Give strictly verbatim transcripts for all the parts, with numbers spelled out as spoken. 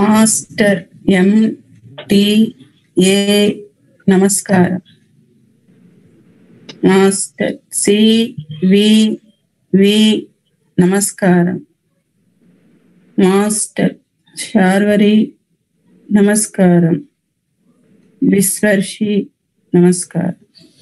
Master M T ఏ నమస్కారం. Master C వి వి నమస్కారం. Master Sharvari నమస్కారం. విశ్వర్షి నమస్కారం.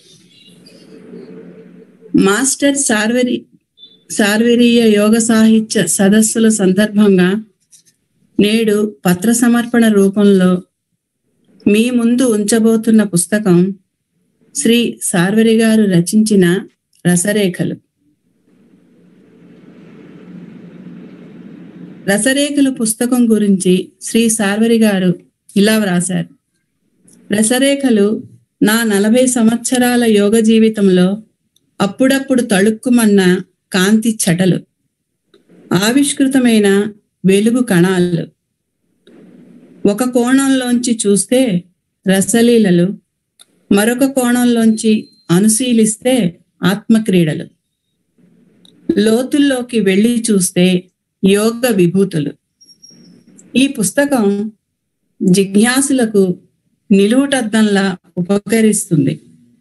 మాస్టర్ శార్వరి శార్వరీయ యోగ సాహిత్య సదస్సుల సందర్భంగా నేడు పత్ర సమర్పణ రూపంలో మీ ముందు ఉంచబోతున్న పుస్తకం శ్రీ శార్వరి గారు రచించిన రసరేఖలు. రసరేఖలు పుస్తకం గురించి శ్రీ శార్వరి గారు ఇలా వ్రాశారు. రసరేఖలు నా నలభై సంవత్సరాల యోగ జీవితంలో అప్పుడప్పుడు తళుక్కుమన్న కాంతి చటలు, ఆవిష్కృతమైన వెలుగు కణాలు. ఒక కోణంలోంచి చూస్తే రసలీలలు, మరొక కోణంలోంచి అనుశీలిస్తే ఆత్మక్రీడలు, లోతుల్లోకి వెళ్ళి చూస్తే యోగ విభూతులు. ఈ పుస్తకం జిజ్ఞాసులకు నిలువుటద్దంలా ఉపకరిస్తుంది.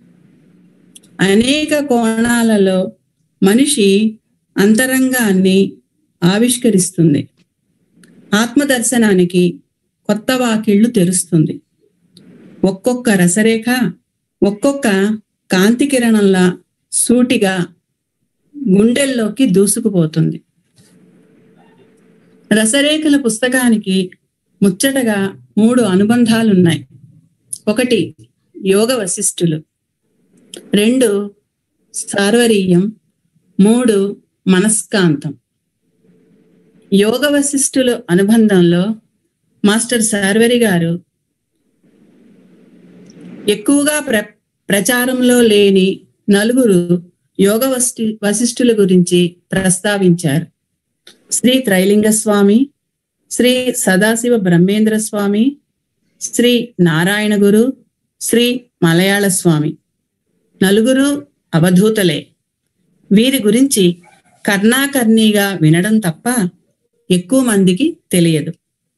అనేక కోణాలలో మనిషి అంతరంగాన్ని ఆవిష్కరిస్తుంది. ఆత్మదర్శనానికి కొత్త వాకిళ్లు తెరుస్తుంది. ఒక్కొక్క రసరేఖ ఒక్కొక్క కాంతి కిరణంలా సూటిగా గుండెల్లోకి దూసుకుపోతుంది. రసరేఖల పుస్తకానికి ముచ్చటగా మూడు అనుబంధాలున్నాయి. ఒకటి యోగ వశిష్ఠులు, రెండు శార్వరీయం, మూడు మనస్కాంతం. యోగ వశిష్ఠులు అనుబంధంలో మాస్టర్ శార్వరి గారు ఎక్కువగా ప్ర ప్రచారంలో లేని నలుగురు యోగ వశి వశిష్ఠుల గురించి ప్రస్తావించారు. శ్రీ త్రైలింగ స్వామి, శ్రీ సదాశివ బ్రహ్మేంద్ర స్వామి, శ్రీ నారాయణ గురు, శ్రీ మలయాళ స్వామి. నలుగురు అవధూతలే. వీరి గురించి కర్ణాకర్ణిగా వినడం తప్ప ఎక్కువ మందికి తెలియదు.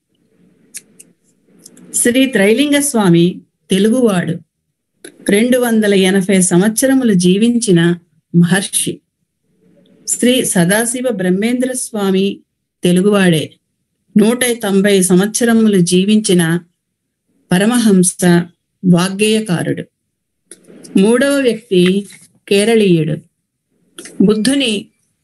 శ్రీ త్రైలింగ స్వామి తెలుగువాడు. రెండు వందల ఎనభై సంవత్సరములు జీవించిన మహర్షి. శ్రీ సదాశివ బ్రహ్మేంద్ర స్వామి తెలుగువాడే. నూట తొంభై సంవత్సరములు జీవించిన పరమహంస వాగ్గేయకారుడు. మూడవ వ్యక్తి కేరళీయుడు. బుద్ధుని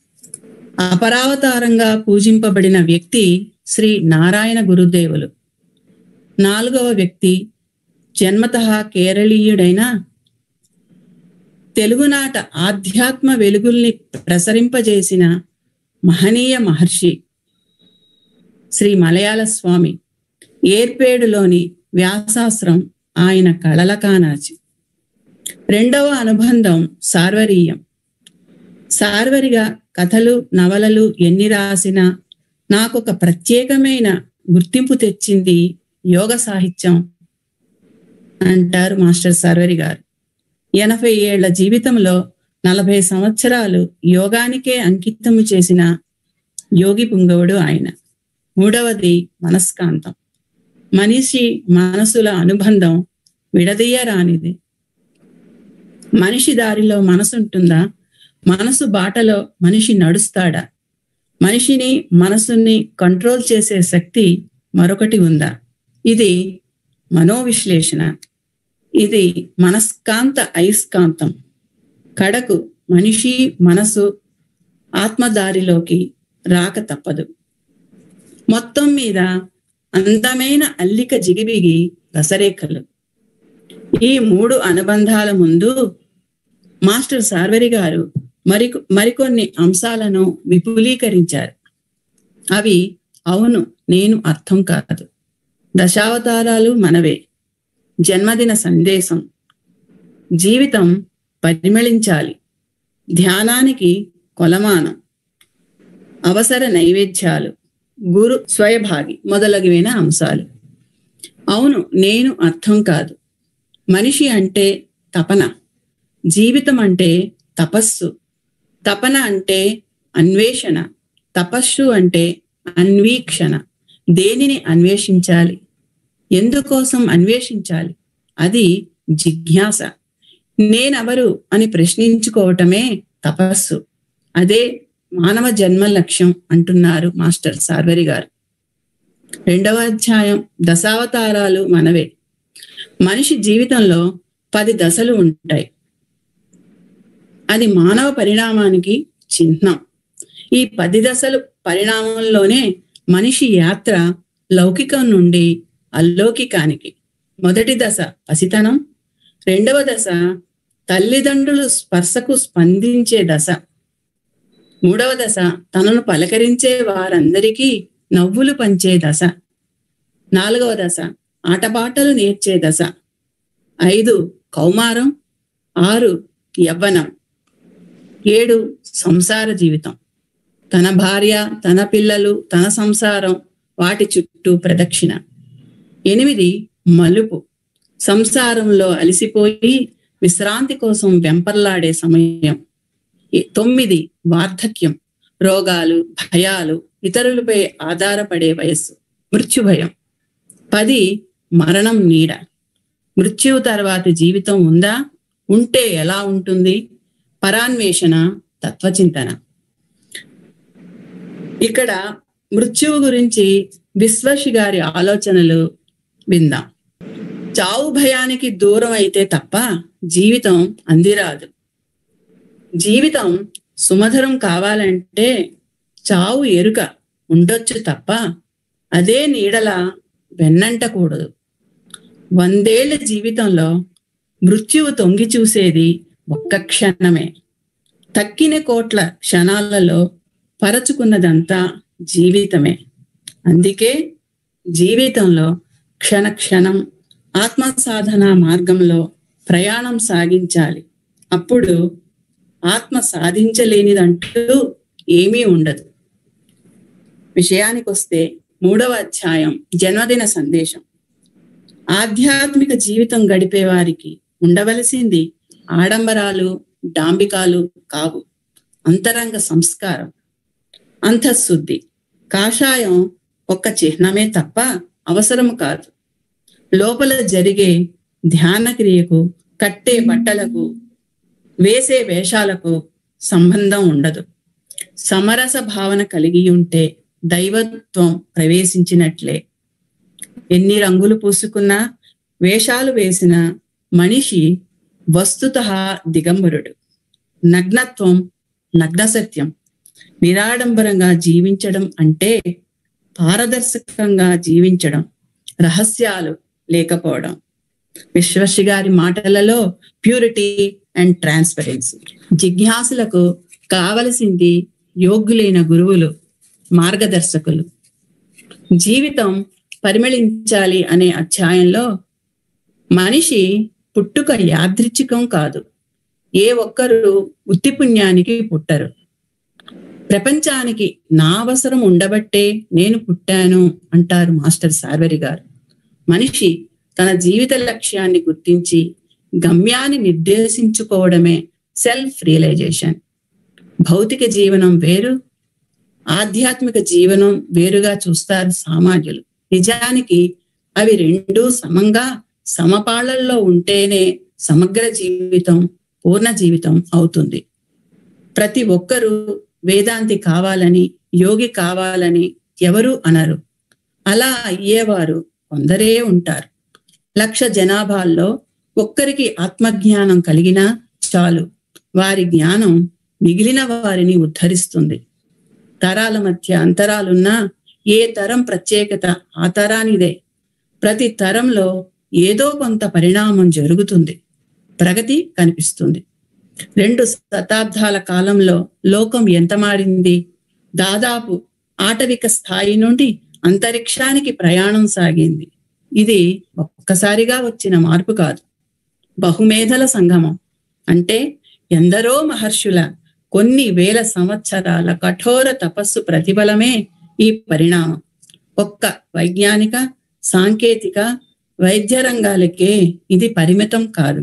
అపరావతారంగా పూజింపబడిన వ్యక్తి శ్రీ నారాయణ గురుదేవులు. నాలుగవ వ్యక్తి జన్మతః కేరళీయుడైన తెలుగునాట ఆధ్యాత్మ వెలుగుల్ని ప్రసరింపజేసిన మహనీయ మహర్షి శ్రీ మలయాళ స్వామి. ఏర్పేడులోని వ్యాసాశ్రం ఆయన కళల కానాచి. రెండవ అనుబంధం శార్వరీయం. శార్వరిగా కథలు నవలలు ఎన్ని రాసినా నాకొక ప్రత్యేకమైన గుర్తింపు తెచ్చింది యోగ సాహిత్యం అంటారు మాస్టర్ శార్వరి గారు. ఎనభై ఏళ్ల జీవితంలో నలభై సంవత్సరాలు యోగానికే అంకితము చేసిన యోగి పుంగవుడు ఆయన. మూడవది మనస్కాంతం. మనిషి మనసుల అనుబంధం విడదీయరానిది. మనిషి దారిలో మనసుంటుందా? మనసు బాటలో మనిషి నడుస్తాడా? మనిషిని మనసుని కంట్రోల్ చేసే శక్తి మరొకటి ఉందా? ఇది మనోవిశ్లేషణ. ఇది మనస్కాంత అయస్కాంతం. కడకు మనిషి మనసు ఆత్మదారిలోకి రాక తప్పదు. మొత్తం మీద అందమైన అల్లిక జిగిబిగి రసరేఖలు. ఈ మూడు అనుబంధాల ముందు మాస్టర్ శార్వరి గారు మరి మరికొన్ని అంశాలను విపులీకరించారు. అవి అవును, నేను అర్థం కాదు, దశావతారాలు మనవే, జన్మదిన సందేశం, జీవితం పరిమళించాలి, ధ్యానానికి కొలమానం, అవసర నైవేద్యాలు, గురు స్వయభాగి మొదలగువైన అంశాలు. అవును, నేను అర్థం కాదు. మనిషి అంటే తపన, జీవితం అంటే తపస్సు, తపన అంటే అన్వేషణ, తపస్సు అంటే అన్వీక్షణ. దేనిని అన్వేషించాలి, ఎందుకోసం అన్వేషించాలి, అది జిజ్ఞాస. నేనెవరు అని ప్రశ్నించుకోవటమే తపస్సు. అదే మానవ జన్మ లక్ష్యం అంటున్నారు మాస్టర్ సార్వరి గారు. రెండవ అధ్యాయం దశావతారాలు మనవే. మనిషి జీవితంలో పది దశలు ఉంటాయి. అది మానవ పరిణామానికి చిహ్నం. ఈ పది దశలు పరిణామంలోనే మనిషి యాత్ర లౌకికం నుండి అలౌకికానికి. మొదటి దశ పసితనం, రెండవ దశ తల్లిదండ్రులు స్పర్శకు స్పందించే దశ, మూడవ దశ తనను పలకరించే వారందరికీ నవ్వులు పంచే దశ, నాలుగవ దశ ఆటపాటలు నేర్చే దశ, ఐదు కౌమారం, ఆరు యవ్వనం, ఏడు సంసార జీవితం. తన భార్య, తన పిల్లలు, తన సంసారం, వాటి చుట్టూ ప్రదక్షిణ. ఎనిమిది మలుపు, సంసారంలో అలసిపోయి విశ్రాంతి కోసం వెంపర్లాడే సమయం. తొమ్మిది వార్ధక్యం, రోగాలు, భయాలు, ఇతరులపై ఆధారపడే వయస్సు, మృత్యుభయం. పది మరణం నీడ. మృత్యువు తర్వాతి జీవితం ఉందా, ఉంటే ఎలా ఉంటుంది, పరాన్వేషణ, తత్వచింతన. ఇక్కడ మృత్యువు గురించి విశ్వషి గారి ఆలోచనలు విందాం. చావు భయానికి దూరం అయితే తప్ప జీవితం అందిరాదు. జీవితం సుమధురం కావాలంటే చావు ఎరుక ఉండొచ్చు తప్ప అదే నీడలా వెన్నంటకూడదు. వందేళ్ల జీవితంలో మృత్యువు తొంగి చూసేది ఒక్క క్షణమే. తక్కిన కోట్ల క్షణాలలో పరచుకున్నదంతా జీవితమే. అందుకే జీవితంలో క్షణ క్షణం ఆత్మ సాధన మార్గంలో ప్రయాణం సాగించాలి. అప్పుడు ఆత్మ సాధించలేనిదంటూ ఏమీ ఉండదు. విషయానికి వస్తే మూడవ అధ్యాయం జన్మదిన సందేశం. ఆధ్యాత్మిక జీవితం గడిపే వారికి ఉండవలసింది ఆడంబరాలు, డాంబికాలు కావు, అంతరంగ సంస్కారం, అంతఃశుద్ధి. కాషాయం ఒక్క చిహ్నమే తప్ప అవసరము కాదు. లోపల జరిగే ధ్యాన క్రియకు, కట్టే బట్టలకు, వేసే వేషాలకు సంబంధం ఉండదు. సమరస భావన కలిగి ఉంటే దైవత్వం ప్రవేశించినట్లే. ఎన్ని రంగులు పూసుకున్నా, వేషాలు వేసిన మనిషి వస్తుతః దిగంబరుడు. నగ్నత్వం నగ్న సత్యం. నిరాడంబరంగా జీవించడం అంటే పారదర్శకంగా జీవించడం, రహస్యాలు లేకపోవడం. విశ్వశ్రీ గారి మాటలలో ప్యూరిటీ అండ్ ట్రాన్స్పరెన్సీ. జిజ్ఞాసులకు కావలసింది యోగ్యులైన గురువులు, మార్గదర్శకులు. జీవితం పరిమళించాలి అనే అధ్యాయంలో మనిషి పుట్టుక యాదృచ్ఛికం కాదు. ఏ ఒక్కరు ఉత్తి పుణ్యానికి పుట్టరు. ప్రపంచానికి నా అవసరం ఉండబట్టే నేను పుట్టాను అంటారు మాస్టర్ సార్వరి గారు. మనిషి తన జీవిత లక్ష్యాన్ని గుర్తించి గమ్యాన్ని నిర్దేశించుకోవడమే సెల్ఫ్ రియలైజేషన్. భౌతిక జీవనం వేరు, ఆధ్యాత్మిక జీవనం వేరుగా చూస్తారు సామాన్యులు. నిజానికి అవి రెండూ సమంగా సమపాళ్లలో ఉంటేనే సమగ్ర జీవితం, పూర్ణ జీవితం అవుతుంది. ప్రతి ఒక్కరూ వేదాంతి కావాలని, యోగి కావాలని ఎవరు అనరు. అలా అయ్యేవారు కొందరే ఉంటారు. లక్ష జనాభాల్లో ఒక్కరికి ఆత్మజ్ఞానం కలిగినా చాలు. వారి జ్ఞానం మిగిలిన వారిని ఉద్ధరిస్తుంది. తరాల మధ్య అంతరాలున్నా ఏ తరం ప్రత్యేకత ఆ తరానిదే. ప్రతి తరంలో ఏదో కొంత పరిణామం జరుగుతుంది, ప్రగతి కనిపిస్తుంది. రెండు శతాబ్దాల కాలంలో లోకం ఎంత మారింది. దాదాపు ఆటవిక స్థాయి నుండి అంతరిక్షానికి ప్రయాణం సాగింది. ఇది ఒక్కసారిగా వచ్చిన మార్పు కాదు, బహుమేధల సంగమం. అంటే ఎందరో మహర్షుల కొన్ని వేల సంవత్సరాల కఠోర తపస్సు ప్రతిఫలమే ఈ పరిణామం. ఒక్క వైజ్ఞానిక, సాంకేతిక, వైద్య రంగాలకే ఇది పరిమితం కాదు.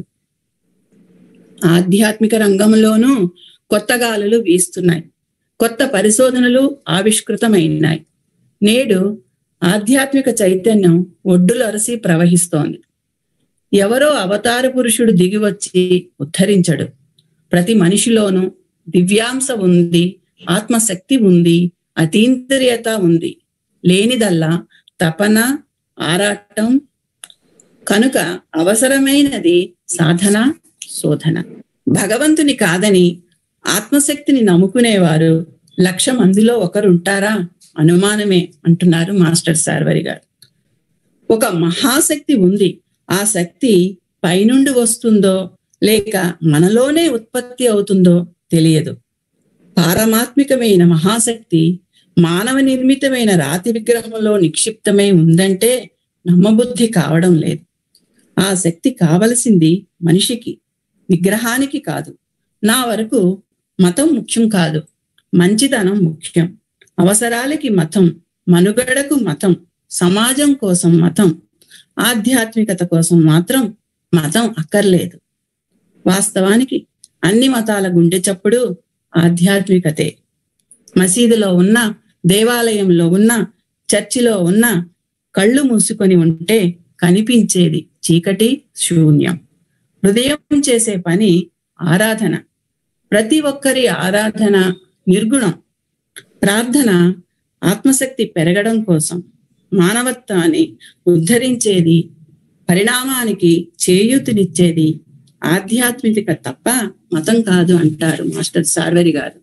ఆధ్యాత్మిక రంగంలోనూ కొత్త గాలులు వీస్తున్నాయి, కొత్త పరిశోధనలు ఆవిష్కృతమైనాయి. నేడు ఆధ్యాత్మిక చైతన్యం ఒడ్డులరసి ప్రవహిస్తోంది. ఎవరో అవతార పురుషుడు దిగివచ్చి ఉద్ధరించడు. ప్రతి మనిషిలోనూ దివ్యాంశ ఉంది, ఆత్మశక్తి ఉంది, అతీంద్రియత ఉంది. లేనిదల్లా తపన, ఆరాటం. కనుక అవసరమైనది సాధన, శోధన. భగవంతుని కాదని ఆత్మశక్తిని నమ్ముకునేవారు లక్ష మందిలో ఒకరుంటారా? అనుమానమే అంటున్నారు మాస్టర్ సార్వరి గారు. ఒక మహాశక్తి ఉంది. ఆ శక్తి పైనుండి వస్తుందో లేక మనలోనే ఉత్పత్తి అవుతుందో తెలియదు. పారమాత్మికమైన మహాశక్తి మానవ నిర్మితమైన రాతి విగ్రహంలో నిక్షిప్తమై ఉందంటే నమ్మబుద్ధి కావడం లేదు. ఆ శక్తి కావలసింది మనిషికి, విగ్రహానికి కాదు. నా వరకు మతం ముఖ్యం కాదు, మంచితనం ముఖ్యం. అవసరాలకి మతం, మనుగడకు మతం, సమాజం కోసం మతం, ఆధ్యాత్మికత కోసం మాత్రం మతం అక్కర్లేదు. వాస్తవానికి అన్ని మతాల గుండె చప్పుడు ఆధ్యాత్మికతే. మసీదులో ఉన్న, దేవాలయంలో ఉన్న, చర్చిలో ఉన్న కళ్ళు మూసుకొని ఉంటే కనిపించేది చీకటి, శూన్యం. హృదయం చేసే పని ఆరాధన. ప్రతి ఒక్కరి ఆరాధన నిర్గుణం. ప్రార్థన ఆత్మశక్తి పెరగడం కోసం, మానవత్వాన్ని ఉద్ధరించేది, పరిణామానికి చేయూతనిచ్చేది ఆధ్యాత్మిక తప్ప మతం కాదు అంటారు మాస్టర్ సార్వరి గారు.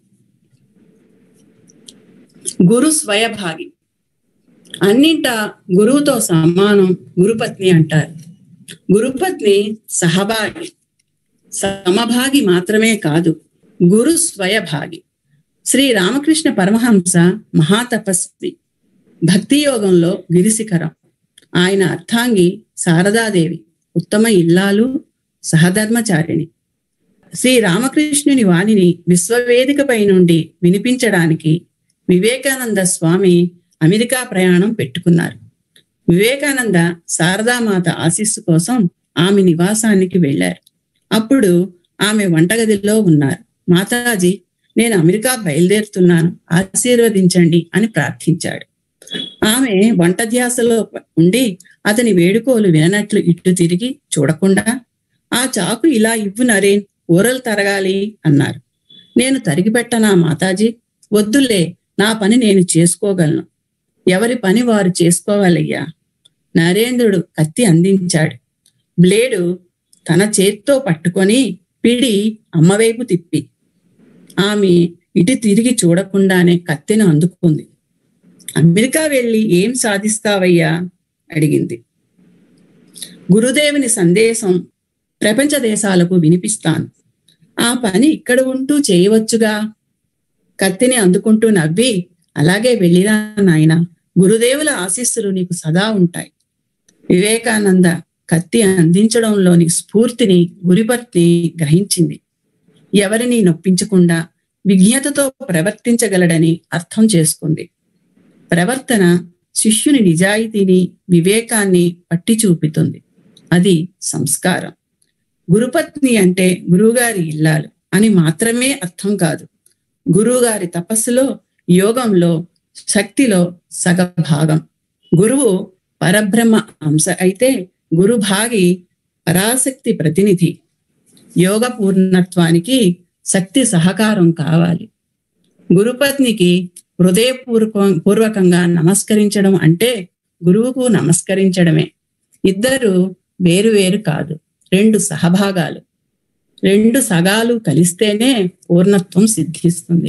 గురు స్వయభాగి. అన్నింటా గురువుతో సమానం గురుపత్ని అంటారు. గురుపత్ని సహభాగి, సమభాగి మాత్రమే కాదు, గురు స్వయభాగి. శ్రీ రామకృష్ణ పరమహంస మహాతపస్వి, భక్తి యోగంలో గిరిశిఖరం. ఆయన అర్థాంగి శారదాదేవి ఉత్తమ ఇల్లాలు, సహధర్మచారిణి. శ్రీ రామకృష్ణుని వాణిని విశ్వవేదికపై నుండి వినిపించడానికి వివేకానంద స్వామి అమెరికా ప్రయాణం పెట్టుకున్నారు. వివేకానంద శారదామాత ఆశీస్సు కోసం ఆమె నివాసానికి వెళ్ళారు. అప్పుడు ఆమె వంటగదిలో ఉన్నారు. మాతాజీ, నేను అమెరికా బయలుదేరుతున్నాను, ఆశీర్వదించండి అని ప్రార్థించాడు. ఆమె వంట ధ్యాసలో ఉండి అతని వేడుకోలు విననట్లు ఇటు తిరిగి చూడకుండా, ఆ చాకు ఇలా ఇవ్వు నరేన్, కూరలు తరగాలి అన్నారు. నేను తరిగిపెట్టనా మాతాజీ? వద్దులే, నా పని నేను చేసుకోగలను. ఎవరి పని వారు చేసుకోవాలయ్యా. నరేంద్రుడు కత్తి అందించాడు. బ్లేడు తన చేత్తో పట్టుకొని పిడి అమ్మవైపు తిప్పి, ఆమె ఇటు తిరిగి చూడకుండానే కత్తిని అందుకుంది. అమెరికా వెళ్ళి ఏం సాధిస్తావయ్యా అడిగింది. గురుదేవుని సందేశం ప్రపంచ దేశాలకు వినిపిస్తాను. ఆ పని ఇక్కడ ఉంటూ చేయవచ్చుగా. కత్తిని అందుకుంటూ నవ్వి, అలాగే వెళ్ళిరా నాయన, గురుదేవుల ఆశీస్సులు నీకు సదా ఉంటాయి. వివేకానంద కత్తి అందించడంలోని స్ఫూర్తిని గురుపత్ని గ్రహించింది. ఎవరిని నొప్పించకుండా విజ్ఞతతో ప్రవర్తించగలడని అర్థం చేసుకుంది. ప్రవర్తన శిష్యుని నిజాయితీని, వివేకాన్ని పట్టి చూపుతుంది. అది సంస్కారం. గురుపత్ని అంటే గురువుగారి ఇల్లాలు అని మాత్రమే అర్థం కాదు. గురువుగారి తపస్సులో, యోగంలో, శక్తిలో సగభాగం. గురువు పరబ్రహ్మ అంశ అయితే గురుభాగి పరాశక్తి ప్రతినిధి. యోగ పూర్ణత్వానికి శక్తి సహకారం కావాలి. గురుపత్నికి హృదయపూర్వక పూర్వకంగా నమస్కరించడం అంటే గురువుకు నమస్కరించడమే. ఇద్దరు వేరు వేరు కాదు, రెండు సహభాగాలు. రెండు సగాలు కలిస్తేనే పూర్ణత్వం సిద్ధిస్తుంది.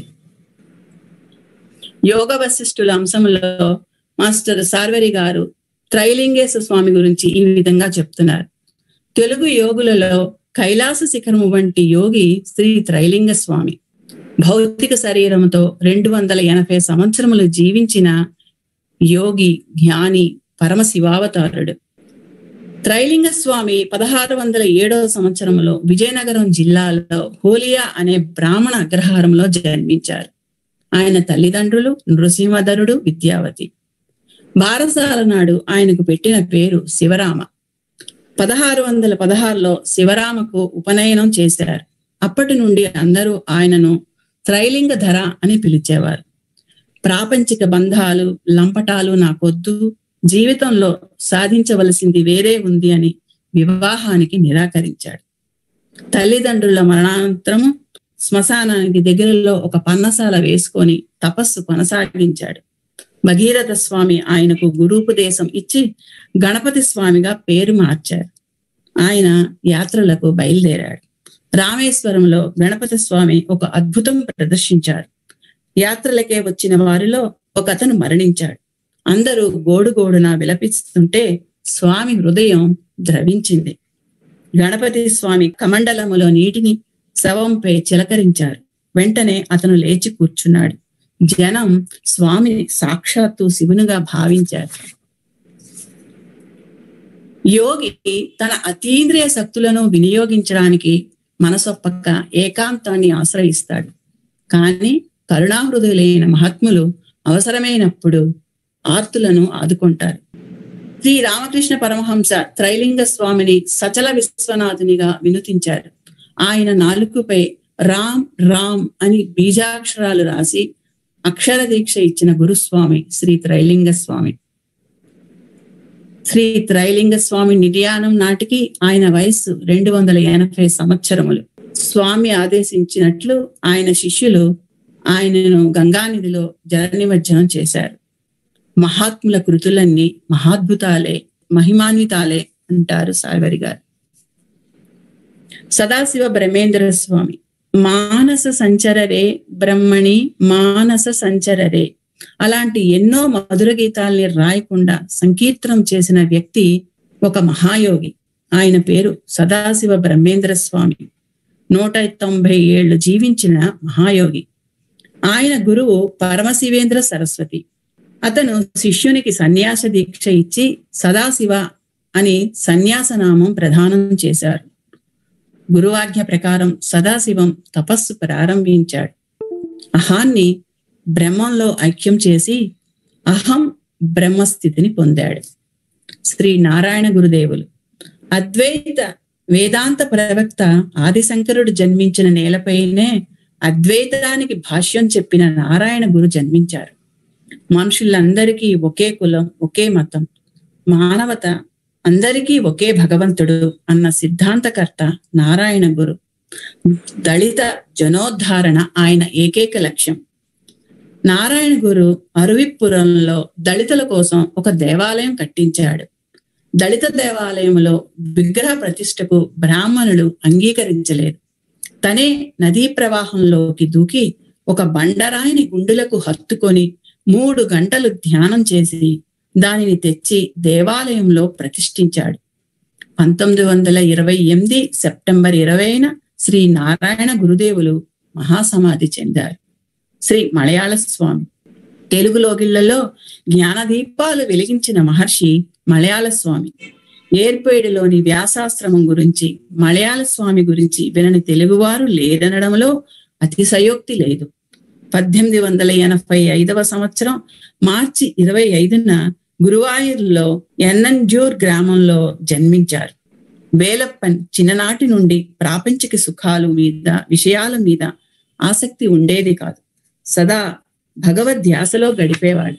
యోగ వశిష్ఠుల అంశంలో మాస్టర్ సార్వరి గారు త్రైలింగేశ్వర స్వామి గురించి ఈ విధంగా చెప్తున్నారు. తెలుగు యోగులలో కైలాస శిఖరము వంటి యోగి శ్రీ త్రైలింగ స్వామి. భౌతిక శరీరంతో రెండు వందల ఎనభై సంవత్సరములు జీవించిన యోగి, జ్ఞాని, పరమశివావతారుడు. త్రైలింగ స్వామి పదహారు వందల ఏడవ సంవత్సరంలో విజయనగరం జిల్లాలో హోలియా అనే బ్రాహ్మణ అగ్రహారంలో జన్మించారు. ఆయన తల్లిదండ్రులు నృసింహధరుడు, విద్యావతి. బారసాల నాడు ఆయనకు పెట్టిన పేరు శివరామ. పదహారు వందల పదహారులో శివరామకు ఉపనయనం చేశారు. అప్పటి నుండి అందరూ ఆయనను త్రైలింగ ధర అని పిలిచేవారు. ప్రాపంచిక బంధాలు లంపటాలు నాకొద్దు, జీవితంలో సాధించవలసింది వేరే ఉంది అని వివాహానికి నిరాకరించాడు. తల్లిదండ్రుల మరణానంతరము శ్మశానానికి దగ్గరలో ఒక పన్నసాల వేసుకొని తపస్సు కొనసాగించాడు. భగీరథ స్వామి ఆయనకు గురూపదేశం ఇచ్చి గణపతి స్వామిగా పేరు మార్చారు. ఆయన యాత్రలకు బయలుదేరాడు. రామేశ్వరంలో గణపతి స్వామి ఒక అద్భుతం ప్రదర్శించారు. యాత్రలకే వచ్చిన వారిలో ఒక అతను మరణించాడు. అందరూ గోడుగోడున విలపిస్తుంటే స్వామి హృదయం ద్రవించింది. గణపతి స్వామి కమండలములో నీటిని శవంపై చిలకరించారు. వెంటనే అతను లేచి కూర్చున్నాడు. జనం స్వామిని సాక్షాత్తు శివునిగా భావించారు. యోగి తన అతీంద్రియ శక్తులను వినియోగించడానికి మనసొప్పక ఏకాంతాన్ని ఆశ్రయిస్తాడు. కానీ కరుణాహృదయులైన మహాత్ములు అవసరమైనప్పుడు ఆర్తులను ఆదుకుంటారు. శ్రీ రామకృష్ణ పరమహంస త్రైలింగ స్వామిని సచల విశ్వనాథునిగా వినుతించారు. ఆయన నాలుకపై రామ్ రామ్ అని బీజాక్షరాలు రాసి అక్షర దీక్ష ఇచ్చిన గురుస్వామి శ్రీ త్రైలింగ స్వామి. శ్రీ త్రైలింగ స్వామి నిర్యాణం నాటికి ఆయన వయస్సు రెండు వందల ఎనభై సంవత్సరములు. స్వామి ఆదేశించినట్లు ఆయన శిష్యులు ఆయనను గంగానదిలో జల నిమజ్జనం చేశారు. మహాత్ముల కృతులన్నీ మహాద్భుతాలే, మహిమాన్వితాలే అంటారు సార్వరి గారు. సదాశివ బ్రహ్మేంద్ర స్వామి మానస సంచరరే బ్రహ్మణి మానస సంచరరే అలాంటి ఎన్నో మధుర గీతాల్ని రాయకుండా సంకీర్తనం చేసిన వ్యక్తి ఒక మహాయోగి. ఆయన పేరు సదాశివ బ్రహ్మేంద్ర స్వామి. నూట తొంభై ఏళ్లు జీవించిన మహాయోగి. ఆయన గురువు పరమశివేంద్ర సరస్వతి. అతను శిష్యునికి సన్యాస దీక్ష ఇచ్చి సదాశివ అని సన్యాసనామం ప్రదానం చేశారు. గురువాజ్ఞ ప్రకారం సదాశివం తపస్సు ప్రారంభించాడు. అహాన్ని బ్రహ్మంలో ఐక్యం చేసి అహం బ్రహ్మస్థితిని పొందాడు. శ్రీ నారాయణ గురుదేవులు అద్వైత వేదాంత ప్రవక్త ఆదిశంకరుడు జన్మించిన నేలపైనే అద్వైతానికి భాష్యం చెప్పిన నారాయణ గురు జన్మించారు. మనుషులందరికీ ఒకే కులం, ఒకే మతం, మానవత అందరికీ ఒకే భగవంతుడు అన్న సిద్ధాంతకర్త నారాయణ గురు. దళిత జనోద్ధారణ ఆయన ఏకైక లక్ష్యం. నారాయణ గురు అరువిపురంలో దళితుల కోసం ఒక దేవాలయం కట్టించాడు. దళిత దేవాలయంలో విగ్రహ ప్రతిష్టకు బ్రాహ్మణులు అంగీకరించలేదు. తనే నదీ ప్రవాహంలోకి దూకి ఒక బండరాయిని గుండెలకు హత్తుకొని మూడు గంటలు ధ్యానం చేసి దానిని తెచ్చి దేవాలయంలో ప్రతిష్ఠించాడు. పంతొమ్మిది వందల ఇరవై ఎనిమిది సెప్టెంబర్ ఇరవైన శ్రీ నారాయణ గురుదేవులు మహాసమాధి చెందారు. శ్రీ మలయాళ స్వామి తెలుగు లోగిళ్లలో జ్ఞానదీపాలు వెలిగించిన మహర్షి మలయాళ స్వామి. ఏర్పేడులోని వ్యాసాశ్రమం గురించి, మలయాళ స్వామి గురించి వినని తెలుగువారు లేరనడంలో అతిశయోక్తి లేదు. పద్దెనిమిది వందల ఎనభై ఐదవ సంవత్సరం మార్చి ఇరవై ఐదున గురువాయూరులో ఎన్నంజూర్ గ్రామంలో జన్మించారు. వేలప్పన్ చిన్ననాటి నుండి ప్రాపంచిక సుఖాలు మీద, విషయాల మీద ఆసక్తి ఉండేది కాదు. సదా భగవద్ధ్యాసలో గడిపేవాడు.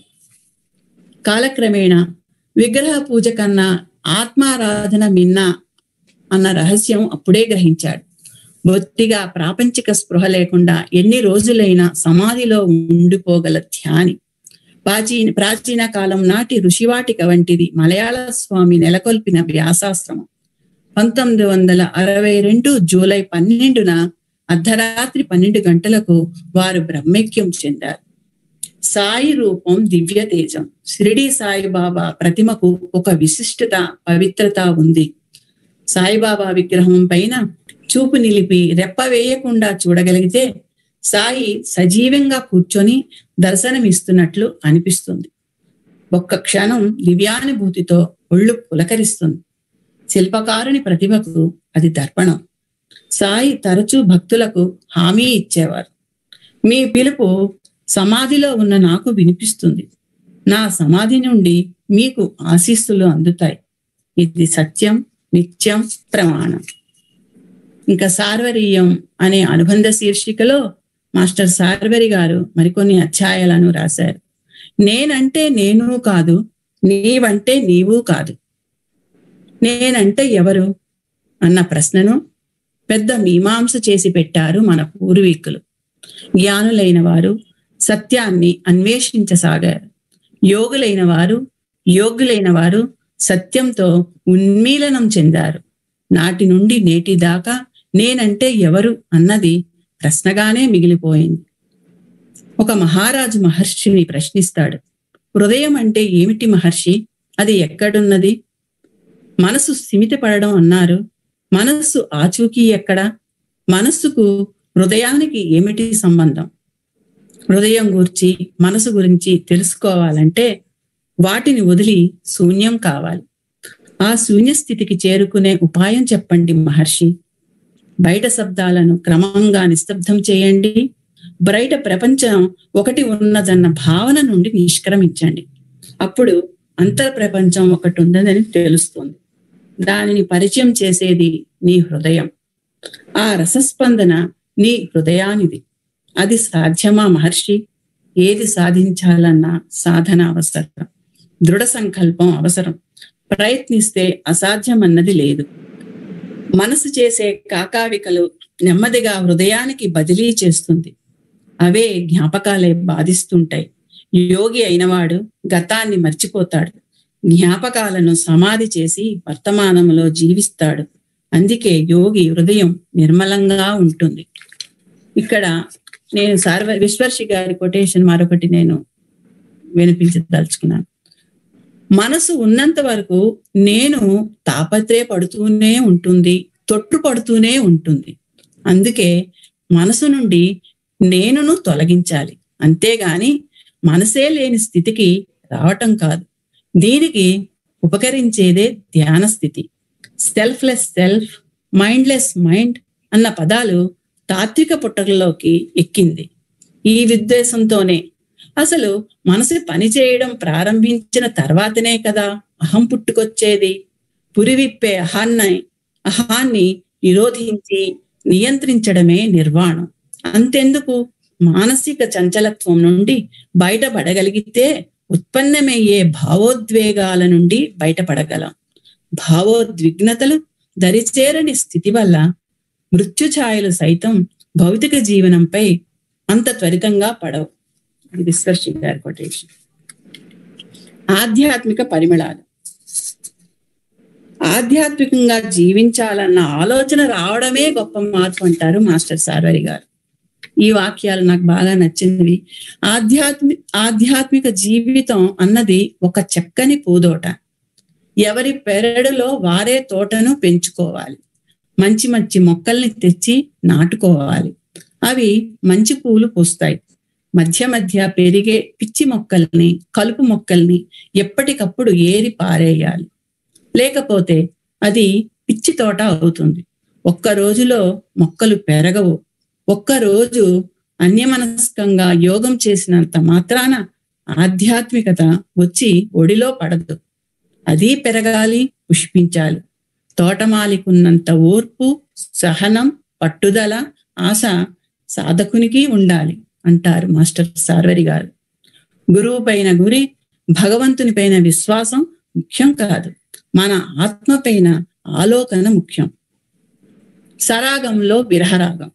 కాలక్రమేణా విగ్రహ పూజ కన్నా ఆత్మారాధన మిన్న అన్న రహస్యం అప్పుడే గ్రహించాడు. బొత్తిగా ప్రాపంచిక స్పృహ లేకుండా ఎన్ని రోజులైనా సమాధిలో ఉండిపోగల ధ్యాని. ప్రాచీన ప్రాచీన కాలం నాటి ఋషివాటిక వంటిది మలయాళ స్వామి నెలకొల్పిన వ్యాసాశ్రమం. పంతొమ్మిది వందల అరవై రెండు జూలై పన్నెండున అర్ధరాత్రి పన్నెండు గంటలకు వారు బ్రహ్మైక్యం చెందారు. సాయి రూపం దివ్య తేజం. షిరిడి సాయిబాబా ప్రతిమకు ఒక విశిష్టత, పవిత్రత ఉంది. సాయిబాబా విగ్రహం పైన చూపు నిలిపి రెప్ప వేయకుండా చూడగలిగితే సాయి సజీవంగా కూర్చొని దర్శనమిస్తున్నట్లు అనిపిస్తుంది. ఒక్క క్షణం దివ్యానుభూతితో ఒళ్ళు పులకరిస్తుంది. శిల్పకారుని ప్రతిభకు అది దర్పణం. సాయి తరచూ భక్తులకు హామీ ఇచ్చేవారు. మీ పిలుపు సమాధిలో ఉన్న నాకు వినిపిస్తుంది. నా సమాధి నుండి మీకు ఆశీస్సులు అందుతాయి. ఇది సత్యం, నిత్యం, ప్రమాణం. ఇంకా సార్వరీయం అనే అనుబంధ శీర్షికలో మాస్టర్ సార్వరి గారు మరికొన్ని అధ్యాయాలను రాశారు. నేనంటే నేను కాదు, నీవంటే నీవు కాదు. నేనంటే ఎవరు అన్న ప్రశ్నను పెద్ద మీమాంస చేసి పెట్టారు మన పూర్వీకులు. జ్ఞానులైన వారు సత్యాన్ని అన్వేషించసాగారు. యోగులైన వారు యోగ్యులైన వారు సత్యంతో ఉన్మీలనం చెందారు. నాటి నుండి నేటి దాకా నేనంటే ఎవరు అన్నది ప్రశ్నగానే మిగిలిపోయింది. ఒక మహారాజు మహర్షిని ప్రశ్నిస్తాడు, హృదయం అంటే ఏమిటి మహర్షి? అది ఎక్కడున్నది? మనసు స్థిమిత పడడం అన్నారు. మనస్సు ఆచూకీ ఎక్కడ? మనస్సుకు హృదయానికి ఏమిటి సంబంధం? హృదయం గురించి మనసు గురించి తెలుసుకోవాలంటే వాటిని వదిలి శూన్యం కావాలి. ఆ శూన్య స్థితికి చేరుకునే ఉపాయం చెప్పండి మహర్షి. బయట శబ్దాలను క్రమంగా నిశ్శబ్దం చేయండి. బయట ప్రపంచం ఒకటి ఉన్నదన్న భావన నుండి నిష్క్రమించండి. అప్పుడు అంతర్ ప్రపంచం ఒకటి ఉన్నదని తెలుస్తుంది. దానిని పరిచయం చేసేది నీ హృదయం. ఆ రసస్పందన నీ హృదయానిది. అది సాధ్యమా మహర్షి? ఏది సాధించాలన్నా సాధన అవసరం, దృఢ సంకల్పం అవసరం. ప్రయత్నిస్తే అసాధ్యమన్నది లేదు. మనసు చేసే కాకావికలు నెమ్మదిగా హృదయానికి బదిలీ చేస్తుంది. అవే జ్ఞాపకాలే బాధిస్తుంటాయి. యోగి అయినవాడు గతాన్ని మర్చిపోతాడు. జ్ఞాపకాలను సమాధి చేసి వర్తమానంలో జీవిస్తాడు. అందుకే యోగి హృదయం నిర్మలంగా ఉంటుంది. ఇక్కడ నేను సార్వ విశ్వర్షి గారి కొటేషన్ మరొకటి నేను వినిపించదలుచుకున్నాను. మనసు ఉన్నంత వరకు నేను తాపత్రయపడుతూనే ఉంటుంది, తొట్టు పడుతూనే ఉంటుంది. అందుకే మనసు నుండి నేనును తొలగించాలి. అంతేగాని మనసే లేని స్థితికి రావటం కాదు. దీనికి ఉపకరించేదే ధ్యాన స్థితి. సెల్ఫ్లెస్ సెల్ఫ్, మైండ్లెస్ మైండ్ అన్న పదాలు తాత్విక పుట్టకలోకి ఎక్కింది. ఈ ఉద్దేశంతోనే అసలు మనసు పనిచేయడం ప్రారంభించిన తర్వాతనే కదా అహం పుట్టుకొచ్చేది. పురివిప్పే అహాన్ని అహాన్ని నిరోధించి నియంత్రించడమే నిర్వాణం. అంతెందుకు, మానసిక చంచలత్వం నుండి బయటపడగలిగితే ఉత్పన్నమయ్యే భావోద్వేగాల నుండి బయటపడగలం. భావోద్విగ్నతలు దరిచేరని స్థితి వల్ల మృత్యుఛాయలు సైతం భౌతిక జీవనంపై అంత త్వరితంగా పడవు. ఇది విశ్వర్షి గారి కొటేషన్. ఆధ్యాత్మిక పరిమళాలు. ఆధ్యాత్మికంగా జీవించాలన్న ఆలోచన రావడమే గొప్ప మార్పు అంటారు మాస్టర్ సార్వరి గారు. ఈ వాక్యాలు నాకు బాగా నచ్చినవి. ఆధ్యాత్మిక ఆధ్యాత్మిక జీవితం అన్నది ఒక చక్కని పూదోట. ఎవరి పెరడులో వారే తోటను పెంచుకోవాలి. మంచి మంచి మొక్కల్ని తెచ్చి నాటుకోవాలి. అవి మంచి పూలు పూస్తాయి. మధ్య మధ్య పెరిగే పిచ్చి మొక్కల్ని, కలుపు మొక్కల్ని ఎప్పటికప్పుడు ఏరి పారేయాలి. లేకపోతే అది పిచ్చి తోట అవుతుంది. ఒక్క రోజులో మొక్కలు పెరగవు. ఒక్కరోజు అన్యమనస్కంగా యోగం చేసినంత మాత్రాన ఆధ్యాత్మికత వచ్చి ఒడిలో పడదు. అది పెరగాలి, పుష్పించాలి. తోటమాలికున్నంత ఓర్పు, సహనం, పట్టుదల, ఆశ సాధకునికి ఉండాలి అంటారు మాస్టర్ సార్వరి గారు. గురువు పైన గురి, భగవంతుని పైన విశ్వాసం ముఖ్యం కాదు, మన ఆత్మ పైన ఆలోకన ముఖ్యం. సరాగంలో విరహరాగం.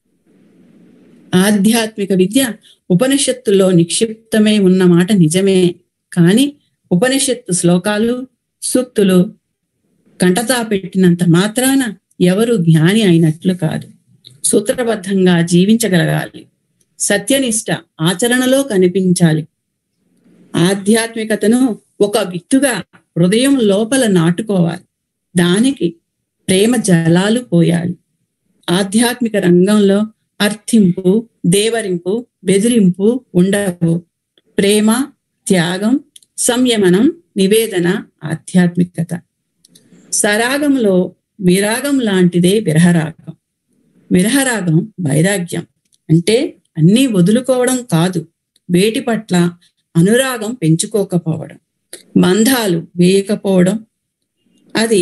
ఆధ్యాత్మిక విద్య ఉపనిషత్తుల్లో నిక్షిప్తమై ఉన్న మాట నిజమే. కానీ ఉపనిషత్తు శ్లోకాలు, సూక్తులు కంటతా పెట్టినంత మాత్రాన ఎవరు జ్ఞాని అయినట్లు కాదు. సూత్రబద్ధంగా జీవించగలగాలి. సత్యనిష్ట ఆచరణలో కనిపించాలి. ఆధ్యాత్మికతను ఒక విత్తుగా హృదయం లోపల నాటుకోవాలి. దానికి ప్రేమ జలాలు పోయాలి. ఆధ్యాత్మిక రంగంలో అర్థింపు, దేవరింపు, బెదిరింపు ఉండవు. ప్రేమ, త్యాగం, సంయమనం, నివేదన ఆధ్యాత్మికత. సరాగంలో విరాగం లాంటిదే విరహరాగం. విరహరాగం వైరాగ్యం అంటే అన్నీ వదులుకోవడం కాదు, వేటి పట్ల అనురాగం పెంచుకోకపోవడం, బంధాలు వేయకపోవడం. అది